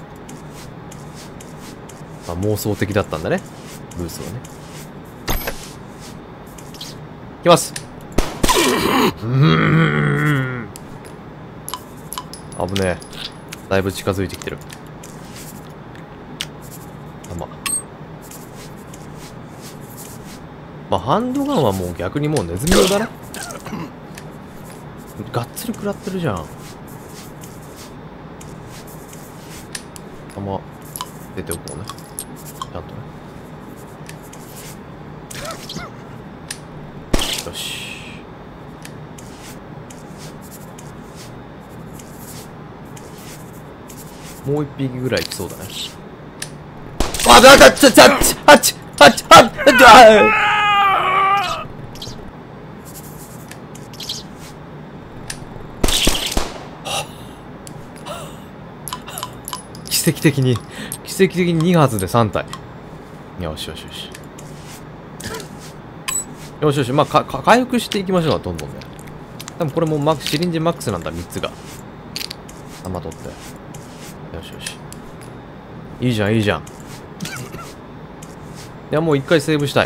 [SPEAKER 1] まあ、妄想的だったんだね。ルースはね。いきます。うーん。危ねえ。だいぶ近づいてきてる。弾。まあ、ハンドガンはもう逆にもうネズミ用だね。がっつり食らってるじゃん。弾、出ておこうね。ちゃんとね。よし。もう一匹ぐらい来そうだね。あ、だ、だ、だ、だ、あっち、あっち、あっち、あっち、あ奇跡的に、奇跡的にに発でさん体。よしよしよし。よしよし、まあ、か、か、回復していきましょう、どんどんね。多分これもマックス、シリンジマックスなんだ、みっつが。弾取って。よしよし。いいじゃん、いいじゃん。いや、もう一回セーブしたい。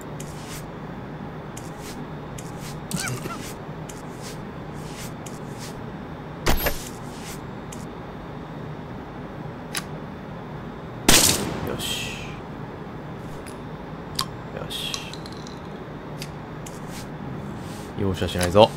[SPEAKER 1] よし。よし。容赦しないぞ。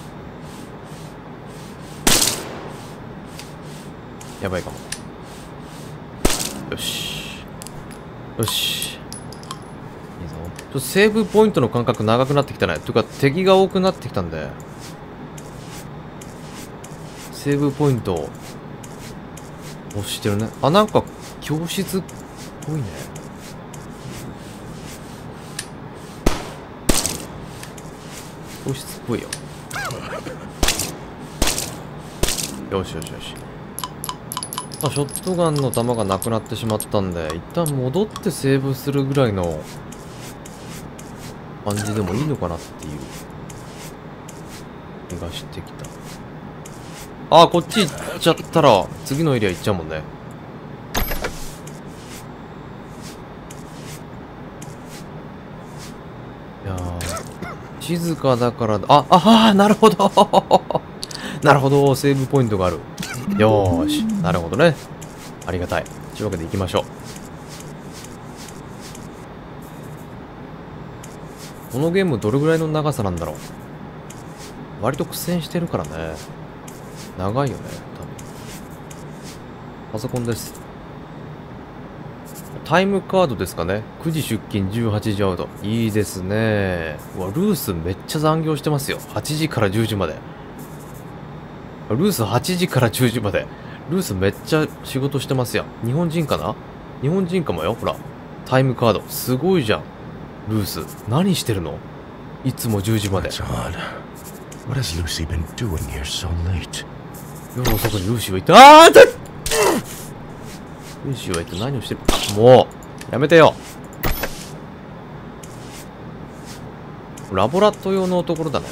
[SPEAKER 1] やばいかも。よし。よし。いいぞ。ちょっとセーブポイントの間隔長くなってきたね。というか、敵が多くなってきたんで。セーブポイントを押してるね。あ、なんか、教室っぽいね。教室っぽいよ。よしよしよし。まあ、ショットガンの弾がなくなってしまったんで、一旦戻ってセーブするぐらいの感じでもいいのかなっていう気がしてきた。あー、こっち行っちゃったら次のエリア行っちゃうもんね。いやー、静かだから、あ、ああ、なるほどなるほど、セーブポイントがある。よーし、なるほどね。ありがたい。というわけで行きましょう。このゲームどれぐらいの長さなんだろう。割と苦戦してるからね。長いよね、多分。パソコンです。タイムカードですかね。くじ出勤、じゅうはちじアウト。いいですね。うわ、ルースめっちゃ残業してますよ。はちじからじゅうじまで。ルースはちじからじゅうじまで。ルースめっちゃ仕事してますやん。日本人かな？日本人かもよ。ほら。タイムカード。すごいじゃん。ルース。何してるの？いつもじゅうじまで。
[SPEAKER 2] That's odd. What has Lucy been doing here so late?
[SPEAKER 1] 夜遅くにルーシーは一体、あーだルーシーは一体何をしてる？もう、やめてよ。ラボラット用のところだね。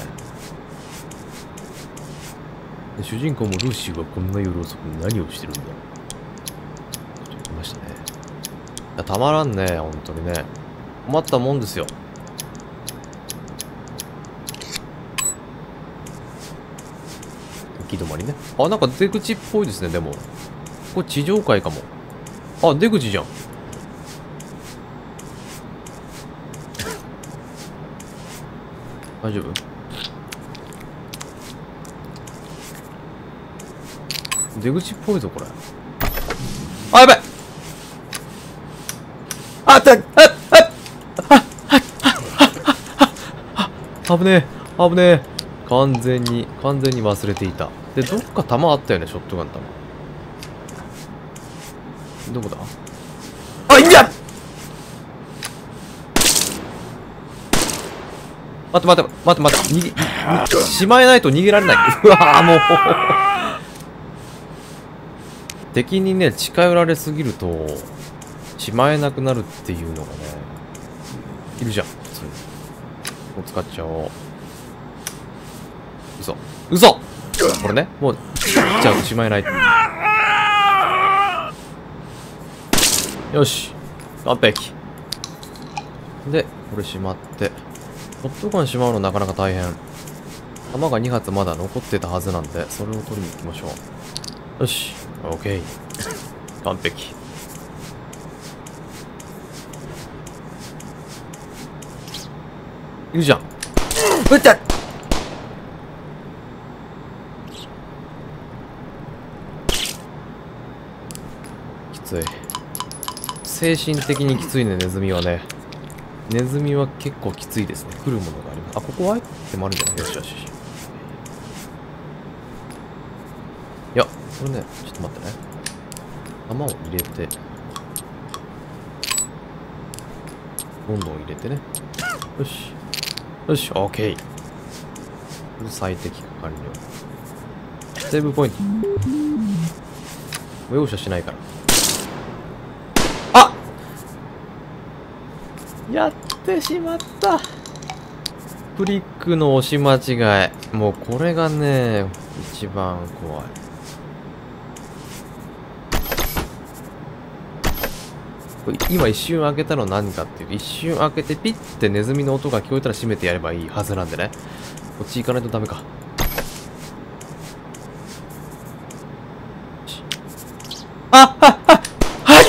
[SPEAKER 1] で主人公もルーシーはこんな夜遅くに何をしてるんだ。ちょっと来ましたね。いや、たまらんね、本当にね。困ったもんですよ。行き止まりね。あ、なんか出口っぽいですね、でも。これ地上階かも。あ、出口じゃん。大丈夫？出口っぽいぞ、これ。あ、やばい！あった！あっ！あっ！危ねえ、危ねえ。完全に、完全に忘れていた。で、どっか弾あったよね、ショットガン弾。どこだ？あ、いや！待って待って、待って待って、逃げ、しまえないと逃げられない。うわぁ、もう。敵にね、近寄られすぎると、しまえなくなるっていうのがね、いるじゃん、普通に。もう使っちゃおう。嘘。嘘！これね、もう、使っちゃうとしまえない。よし。完璧。で、これしまって。ショットガンしまうのなかなか大変。弾がに発まだ残ってたはずなんで、それを取りに行きましょう。よし。オッケー。完璧。いるじゃん。うっちゃ！きつい。精神的にきついね、ネズミはね。ネズミは結構きついですね。来るものがあります。あ、ここはアイテムあるんじゃない？よしよしよし。いや、これね、ちょっと待ってね。弾を入れて。どんどん入れてね。よし。よし、オッケー。これ最適化完了。セーブポイント。容赦しないから。あ！やってしまった。クリックの押し間違い。もうこれがね、一番怖い。これ今一瞬開けたの何かっていう。一瞬開けてピッてネズミの音が聞こえたら閉めてやればいいはずなんでね。こっち行かないとダメか。あああはい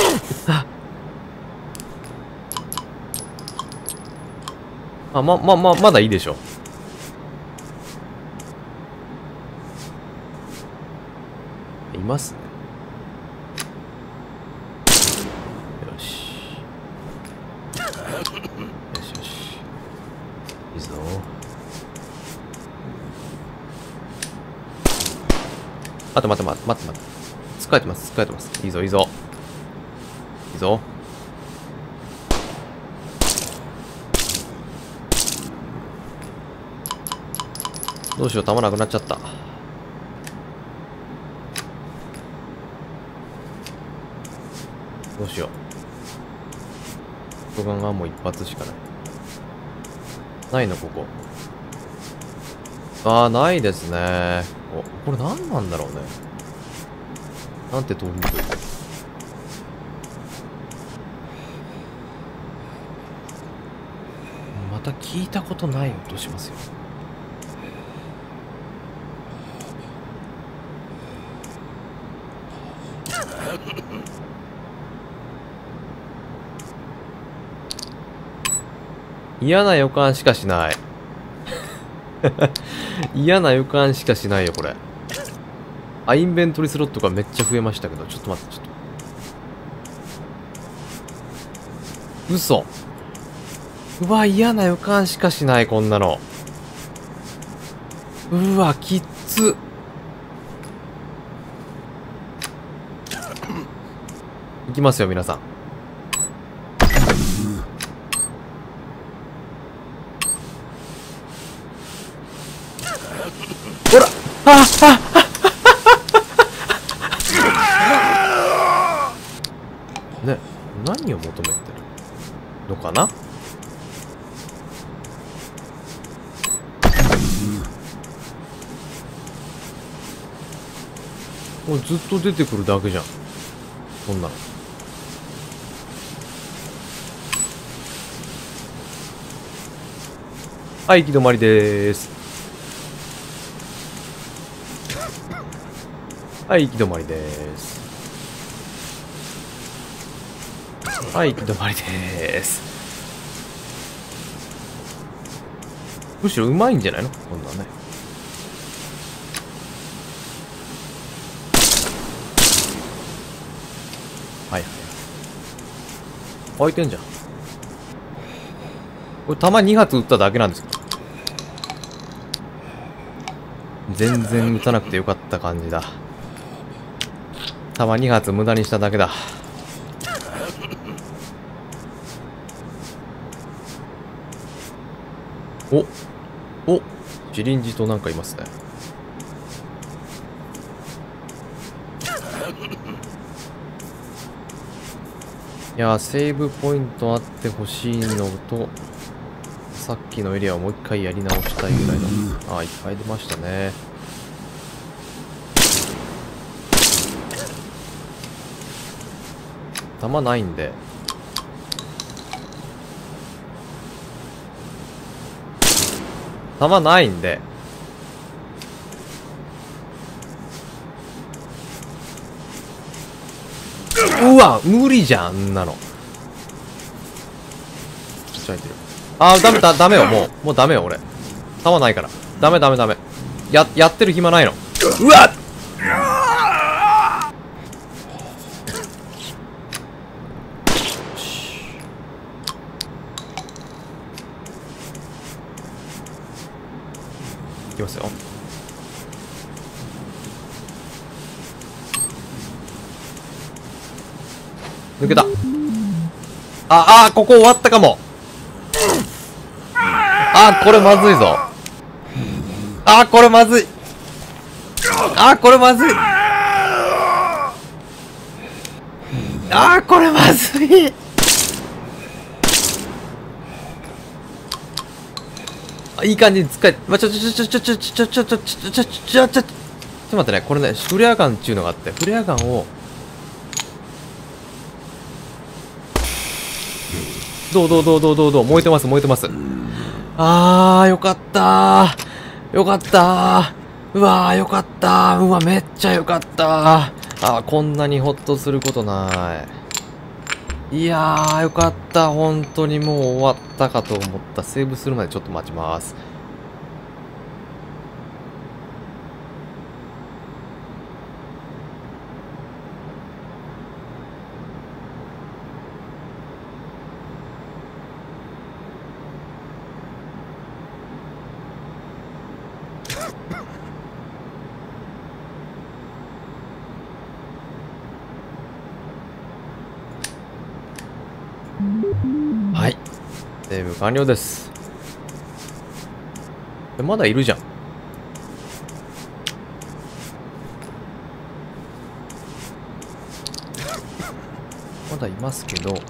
[SPEAKER 1] あ、ま、ま、ま、まだいいでしょ。いますね。よし。よしよし。いいぞ。待って待って待って待って待って。 かえてます。つっかえてます。いいぞ、いいぞ。いいぞ。どうしよう、弾なくなっちゃった。どうしよう。ショットガンがもう一発しかない。ないの、ここ。ああ、ないですね。お、これ何なんだろうね。なんて通りにくい。また聞いたことない音しますよ。嫌な予感しかしない。嫌な予感しかしないよ、これ。あ、インベントリスロットがめっちゃ増えましたけど、ちょっと待って、ちょっと。嘘。うわ、嫌な予感しかしない、こんなの。うわ、きっつ。いきますよ、皆さん。ほら、ああね、何を求めてるのかな。もうずっと出てくるだけじゃん、こんなの。はい、行き止まりでーす。はい、行き止まりでーす。はい、行き止まりでーす。むしろうまいんじゃないの、こんなんね。はいはい。開いてんじゃん。これ弾に発撃っただけなんですよ。全然撃たなくてよかった感じだ。弾に発無駄にしただけだ。おお、ジリンジとなんかいますね。いやー、セーブポイントあってほしいのと、さっきのエリアをもう一回やり直したいぐらいの。あー、いっぱい出ましたね。弾ないんで。弾ないんで。うわ、無理じゃん、あんなの。あー、ダメだ、ダメよ、もう。もうダメよ、俺。弾ないから。ダメダメダメ。や、やってる暇ないの。うわっ、いきますよ。抜けた。あ、あー、ここ終わったかも。あー、これまずいぞ。あー、これまずい。あー、これまずい。あー、これまずい。あ、いい感じに使え、ま、ちょちょちょちょちょちょちょちょちょちょちょちょちょちょちょっと待ってね、これね、フレアガンっていうのがあって、フレアガンを、どうどうどうどうどうどう、燃えてます燃えてます。あー、よかったー。よかったー。うわー、よかったー。うわ、めっちゃよかったー。あー、こんなにホッとすることない。いやー、よかった。本当にもう終わったかと思った。セーブするまでちょっと待ちます。 セーブ完了です。まだいるじゃん。まだいますけど。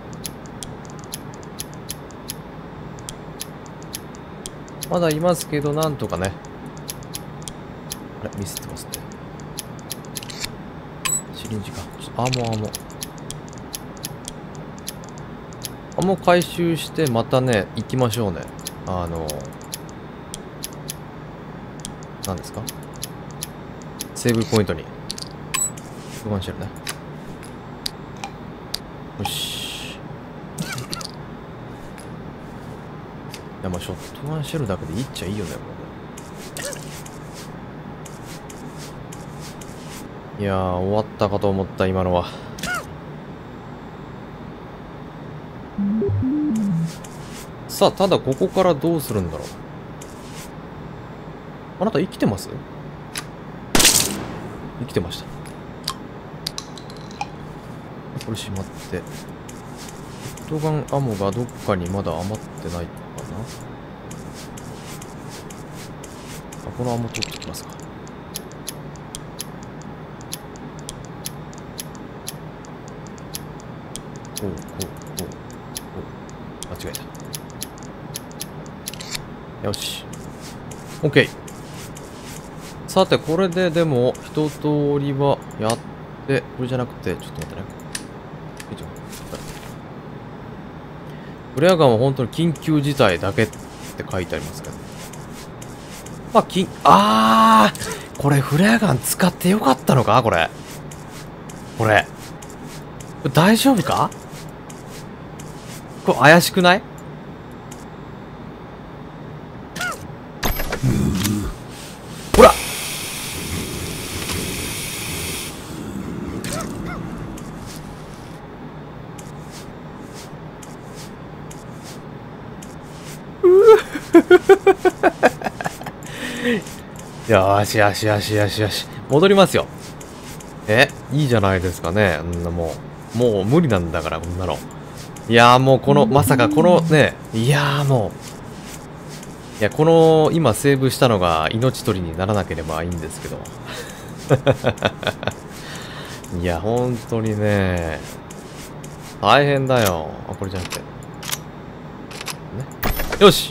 [SPEAKER 1] まだいますけど、なんとかね。あれ、ミスってますね。シリンジか。ちょっとアーモアーモ。アーモ回収して、またね、行きましょうね。あの、何ですか？セーブポイントに。不安シェルね。よし。いや、まあ、ショットガンシェルだけでいいっちゃいいよね、もうね。いやー、終わったかと思った、今のは。さあ、ただここからどうするんだろう。あなた生きてます？生きてました。これしまって。ショットガンアモがどっかにまだ余ってないかな。あ、このアモ取ってきますか。こう、こう、こう、こう。間違えた。よし。OK。さて、これででも、一通りはやって、これじゃなくて、ちょっと待ってね。フレアガンは本当に緊急事態だけって書いてありますけど。まあ、き、あーこれフレアガン使ってよかったのかこれ。これ。大丈夫かこれ怪しくない？ほらよーしよしよしよしよし。戻りますよ。え、いいじゃないですかね。んなもう、もう無理なんだから、こんなの。いやーもうこの、まさかこのね、いやーもう、いや、この、今セーブしたのが命取りにならなければいいんですけど。いや、本当にね、大変だよ。あ、これじゃなくて。ね。よし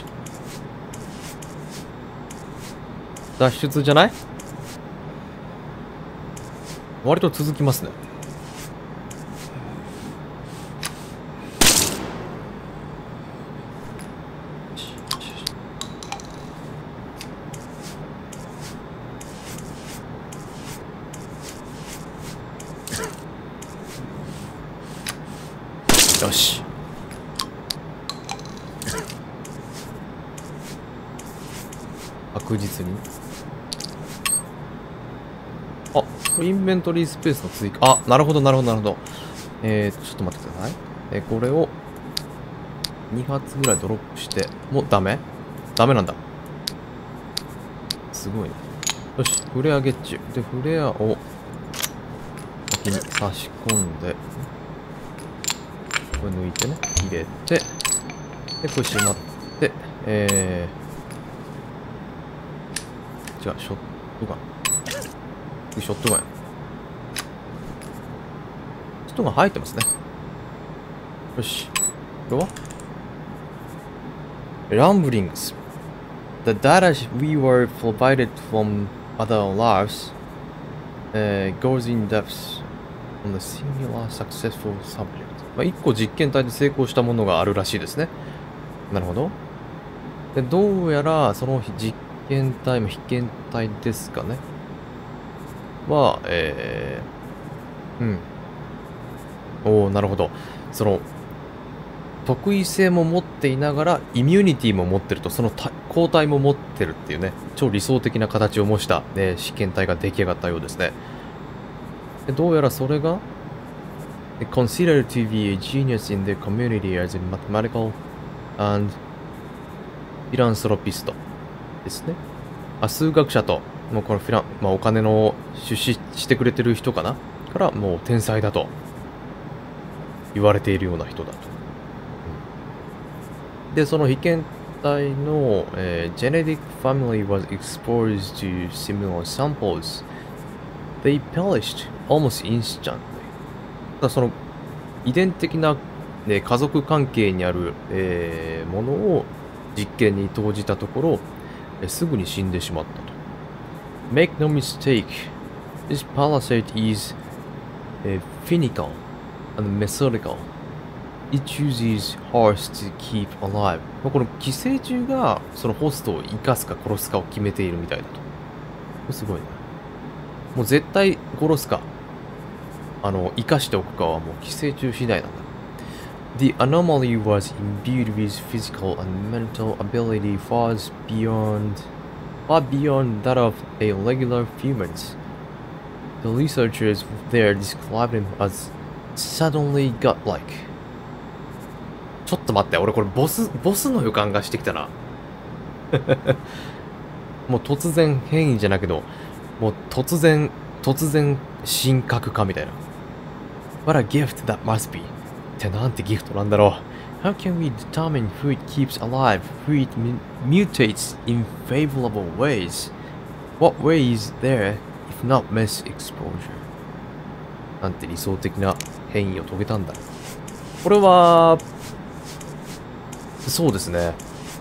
[SPEAKER 1] 脱出じゃない？割と続きますね。よし。確実に。あ、インベントリースペースの追加。あ、なるほど、なるほど、なるほど。えー、ちょっと待ってください。えー、これをに発ぐらいドロップして、もうダメ？ダメなんだ。すごいね。よし、フレアゲッチュ。で、フレアを先に差し込んで、これ抜いてね、入れて、で、これしまって、えー、違う、ショットガン。ショットガン。ショットガン入ってますね。よし。これはRumblings. The data we were provided from other labs uh, goes in depth on the singular successful subject. まあ、一個実験体で成功したものがあるらしいですね。なるほど。で、どうやらその実験体も被験体ですかね。は、えー、うん。おー、なるほど。その、特異性も持っていながら、イミュニティも持ってると、その抗体も持ってるっていうね、超理想的な形を模した、ね、試験体が出来上がったようですね。でどうやらそれが、considered to be a genius in the community as a mathematical and philanthropist ですね。あ、数学者と、もうこのフィラン、まあ、お金の出資してくれてる人かなから、もう天才だと言われているような人だと。 で、その被験体の、えー、genetic family was exposed to similar samples. They perished almost instantly. だその遺伝的な、ね、家族関係にある、えー、ものを実験に投じたところ、えー、すぐに死んでしまったと。Make no mistake, this parasite is、uh, finical and methodical.It chooses hearts to keep alive. この寄生虫がそのホストを生かすか殺すかを決めているみたいだと。すごいね。もう絶対殺すか、あの、生かしておくかはもう寄生虫次第なんだ。The anomaly was imbued with physical and mental ability far beyond, far beyond that of a regular humans. The researchers there described him as suddenly godlike.ちょっと待って、俺これボス、ボスの予感がしてきたな。もう突然変異じゃなくど、もう突然、突然神格化みたいな。What a gift that must be. ってなんてギフトなんだろう。How can we determine who it keeps alive, who it mutates in favorable ways? What way is there if not mass exposure? なんて理想的な変異を遂げたんだ。これは、そうですね。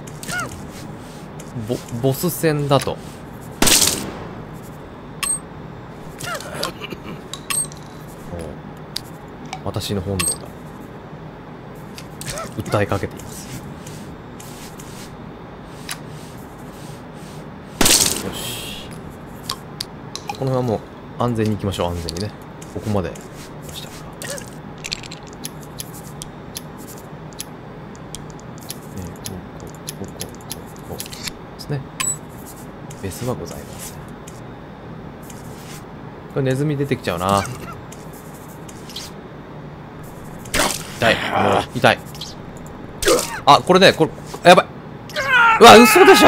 [SPEAKER 1] ボ、ボス戦だと。私の本能が訴えかけています。よし。この辺はもう安全に行きましょう、安全にね。ここまで来ましたから。ですね。ベスはございません。これネズミ出てきちゃうな。痛い。もう痛い。あ、これね、これ、やばい。うわ、嘘でしょ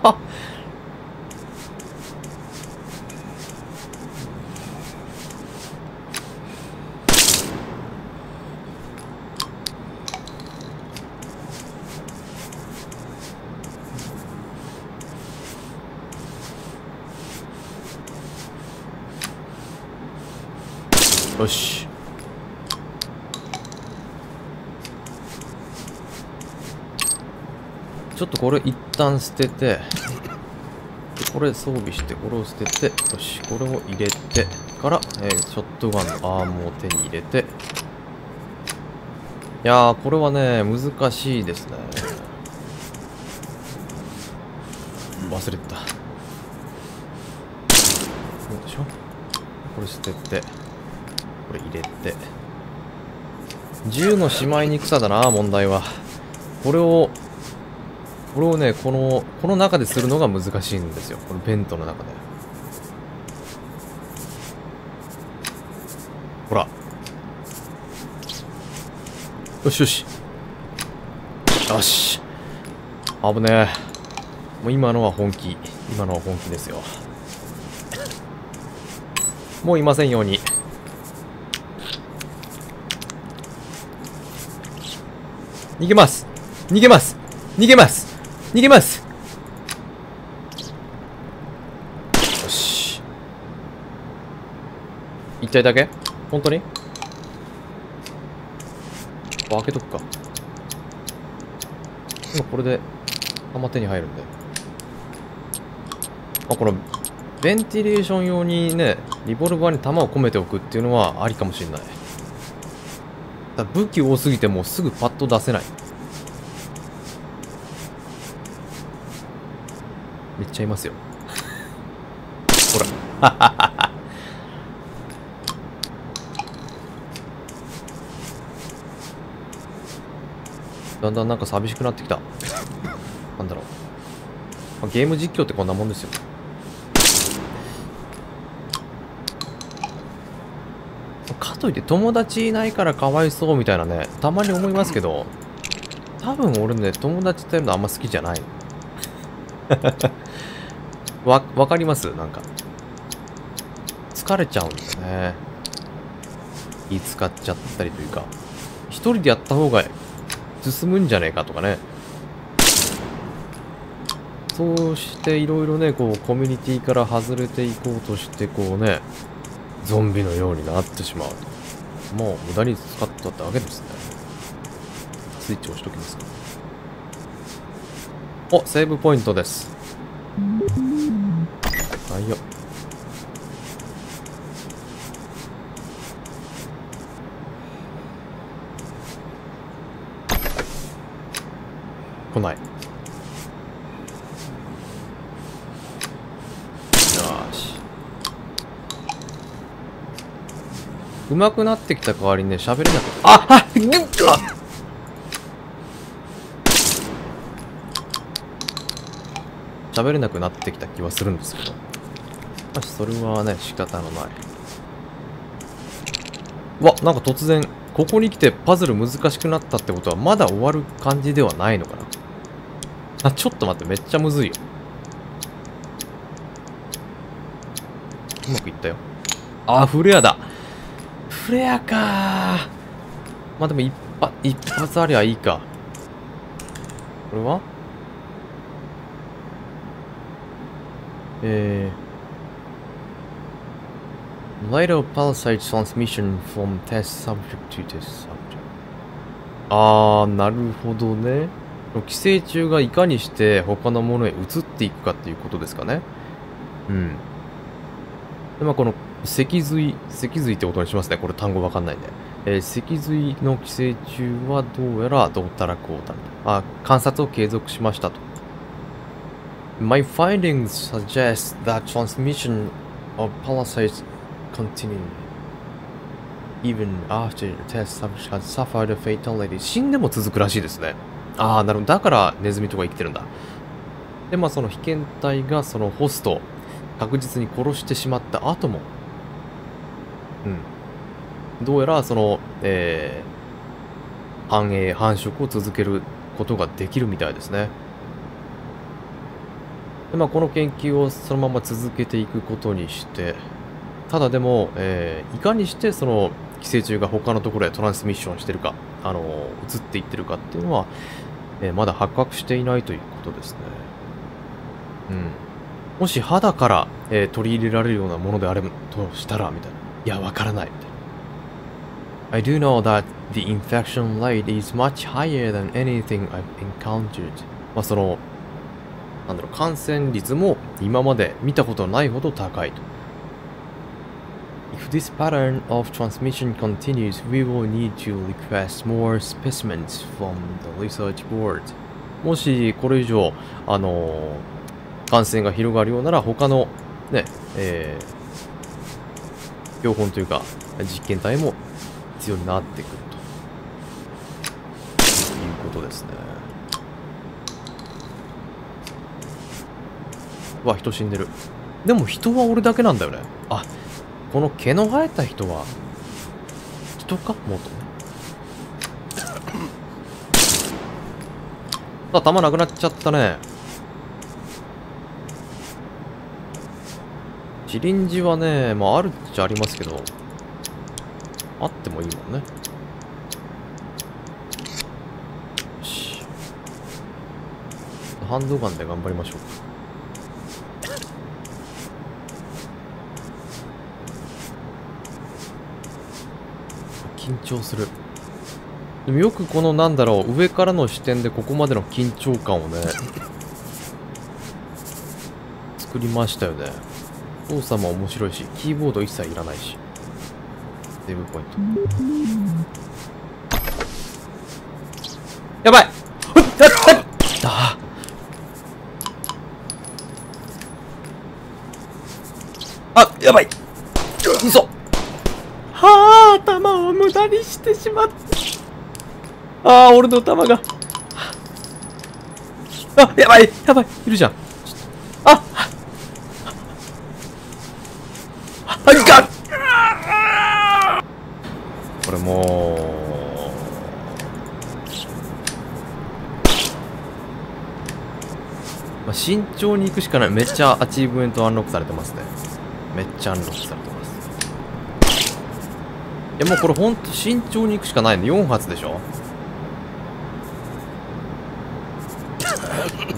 [SPEAKER 1] よし。ちょっとこれ一旦捨てて、これ装備して、これを捨てて、よし、これを入れてから、えー、ショットガンのアームを手に入れて。いやー、これはね、難しいですね。忘れてた。そうでしょ。これ捨てて。これ入れて。銃のしまいにくさだな、問題は。これを、これをね、この、この中でするのが難しいんですよ。このベントの中で。ほら。よしよし。よし。危ねえ。もう今のは本気。今のは本気ですよ。もういませんように。逃げます逃げます逃げます逃げます。よし。一体だけ本当に開けとくか。今これで弾手に入るんで。あ、このベンティレーション用にね、リボルバーに弾を込めておくっていうのはありかもしれない。だ武器多すぎてもうすぐパッと出せない。めっちゃいますよ。ほら。だんだんなんか寂しくなってきた。なんだろう。ゲーム実況ってこんなもんですよ。かといって友達いないからかわいそうみたいなね、たまに思いますけど、多分俺ね、友達っていうのあんま好きじゃない。わ、わかります？なんか。疲れちゃうんだよね。気使っちゃったりというか、一人でやった方が進むんじゃねえかとかね、 そうしていろいろね、こう、コミュニティから外れていこうとして、こうね、ゾンビのようになってしまうと。もう無駄に使っただけですね。スイッチ押しときますか。お、セーブポイントです。はいよ。来ない。よし。上手くなってきた代わりにね、喋れなくて。ああっぐっあ喋れなくなってきた気はするんですけど。まあ、それはね、仕方のない。うわ、なんか突然、ここに来てパズル難しくなったってことは、まだ終わる感じではないのかな。あ、ちょっと待って、めっちゃむずいよ。うまくいったよ。あー、フレアだ。フレアかー。まあでも一発、一発ありゃいいか。これはえー、Later Palisade Transmission from Test Subject to Test Subject。あー、なるほどね。寄生虫がいかにして他のものへ移っていくかっていうことですかね。うん。で、まあ、この脊髄、脊髄ってことにしますね。これ単語わかんないんで。えー、脊髄の寄生虫はどうやらどうたらこうだと。あ、観察を継続しましたと。My findings suggest that transmission of Palisades continued even after the test subject had suffered a fatality. 死んでも続くらしいですね。ああ、なるほど。だからネズミとか生きてるんだ。で、まあその被験体がそのホストを確実に殺してしまった後も、うん。どうやらその、えー、繁栄、繁殖を続けることができるみたいですね。で、まあこの研究をそのまま続けていくことにして、ただでも、えー、いかにしてその寄生虫が他のところへトランスミッションしてるか、あのー、移っていってるかっていうのは、えー、まだ発覚していないということですね。うん。もし肌から、えー、取り入れられるようなものであればとしたら、みたいな。いや、わからない。みたいな。I do know that the infection rate is much higher than anything I've encountered. まあ、その、なんだろう、感染率も今まで見たことないほど高いと。If this pattern of transmission continues, we will need to request more specimens from the research board. もしこれ以上、あのー、感染が広がるようなら他のね、えー、標本というか実験体も必要になってくるということですね。うわ、人死んでる。でも人は俺だけなんだよね。あ、この毛の生えた人は人か元ね。頭なくなっちゃったね。シリンジはね、まああるっちゃありますけど、あってもいいもんね。よし。ハンドガンで頑張りましょう。緊張する。でもよくこのなんだろう、上からの視点でここまでの緊張感をね作りましたよね。操作も面白いし、キーボード一切いらないし。セーブポイント。やばい。ああ、やばい。嘘。はあ、弾を無駄にしてしまった。ああ、俺の弾が。あ、やばい、やばい、いるじゃん。あ、あ、いかん。これもう、まあ、慎重に行くしかない。めっちゃアチーブメントアンロックされてますね。めっちゃアンロックされてます。いやもうこれほんと慎重に行くしかないね。よん発でしょ。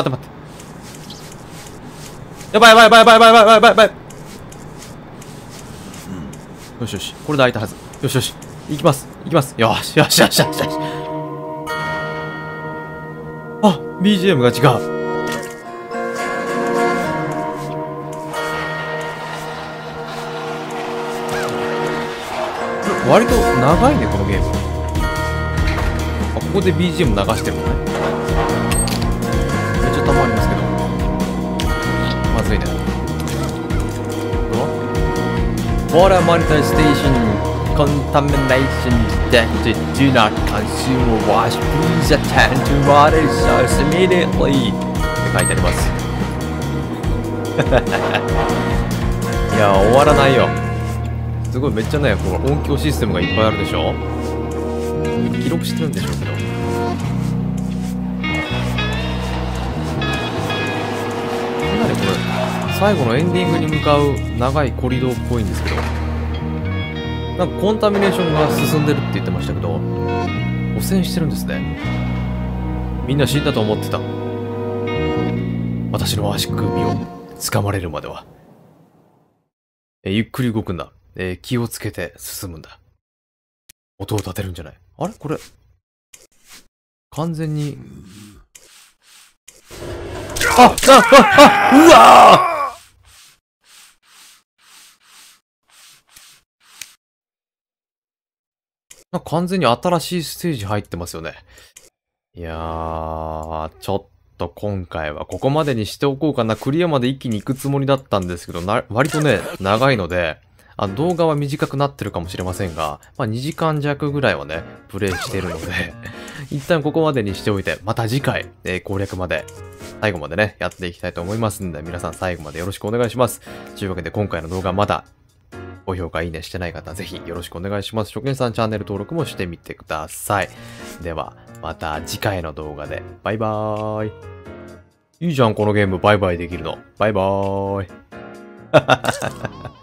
[SPEAKER 1] 待って待って。やばいやばいやばいやばいやばいやばいやばいやばい。よしよし。これで開いたはず。よしよし。行きます。行きます。よしよしよしよしよし。あ、ビージーエム が違う。割と長いね、このゲーム。あ、ここで ビージーエム 流してるのね。めっちゃたまりますけど。まずいね。Water monitor station contamination detected. Do not consume or wash. Please attend to water source immediately. って書いてあります。いや、終わらないよ。すごい、めっちゃね、この音響システムがいっぱいあるでしょ。記録してるんでしょうけど。かなりこれ、最後のエンディングに向かう長いコリドーっぽいんですけど、なんかコンタミネーションが進んでるって言ってましたけど、汚染してるんですね。みんな死んだと思ってた。私の足首を掴まれるまでは。え、ゆっくり動くんだ。えー、気をつけて進むんだ。音を立てるんじゃない。あれこれ。完全に。ああああうわー完全に新しいステージ入ってますよね。いやー、ちょっと今回はここまでにしておこうかな。クリアまで一気に行くつもりだったんですけど、な割とね、長いので、あ動画は短くなってるかもしれませんが、まあ、にじかん弱ぐらいはね、プレイしてるので、一旦ここまでにしておいて、また次回、えー、攻略まで、最後までね、やっていきたいと思いますんで、皆さん最後までよろしくお願いします。というわけで今回の動画まだ、高評価、いいねしてない方、ぜひよろしくお願いします。初見さんチャンネル登録もしてみてください。では、また次回の動画で、バイバーイ。いいじゃん、このゲーム、バイバイできるの。バイバーイ。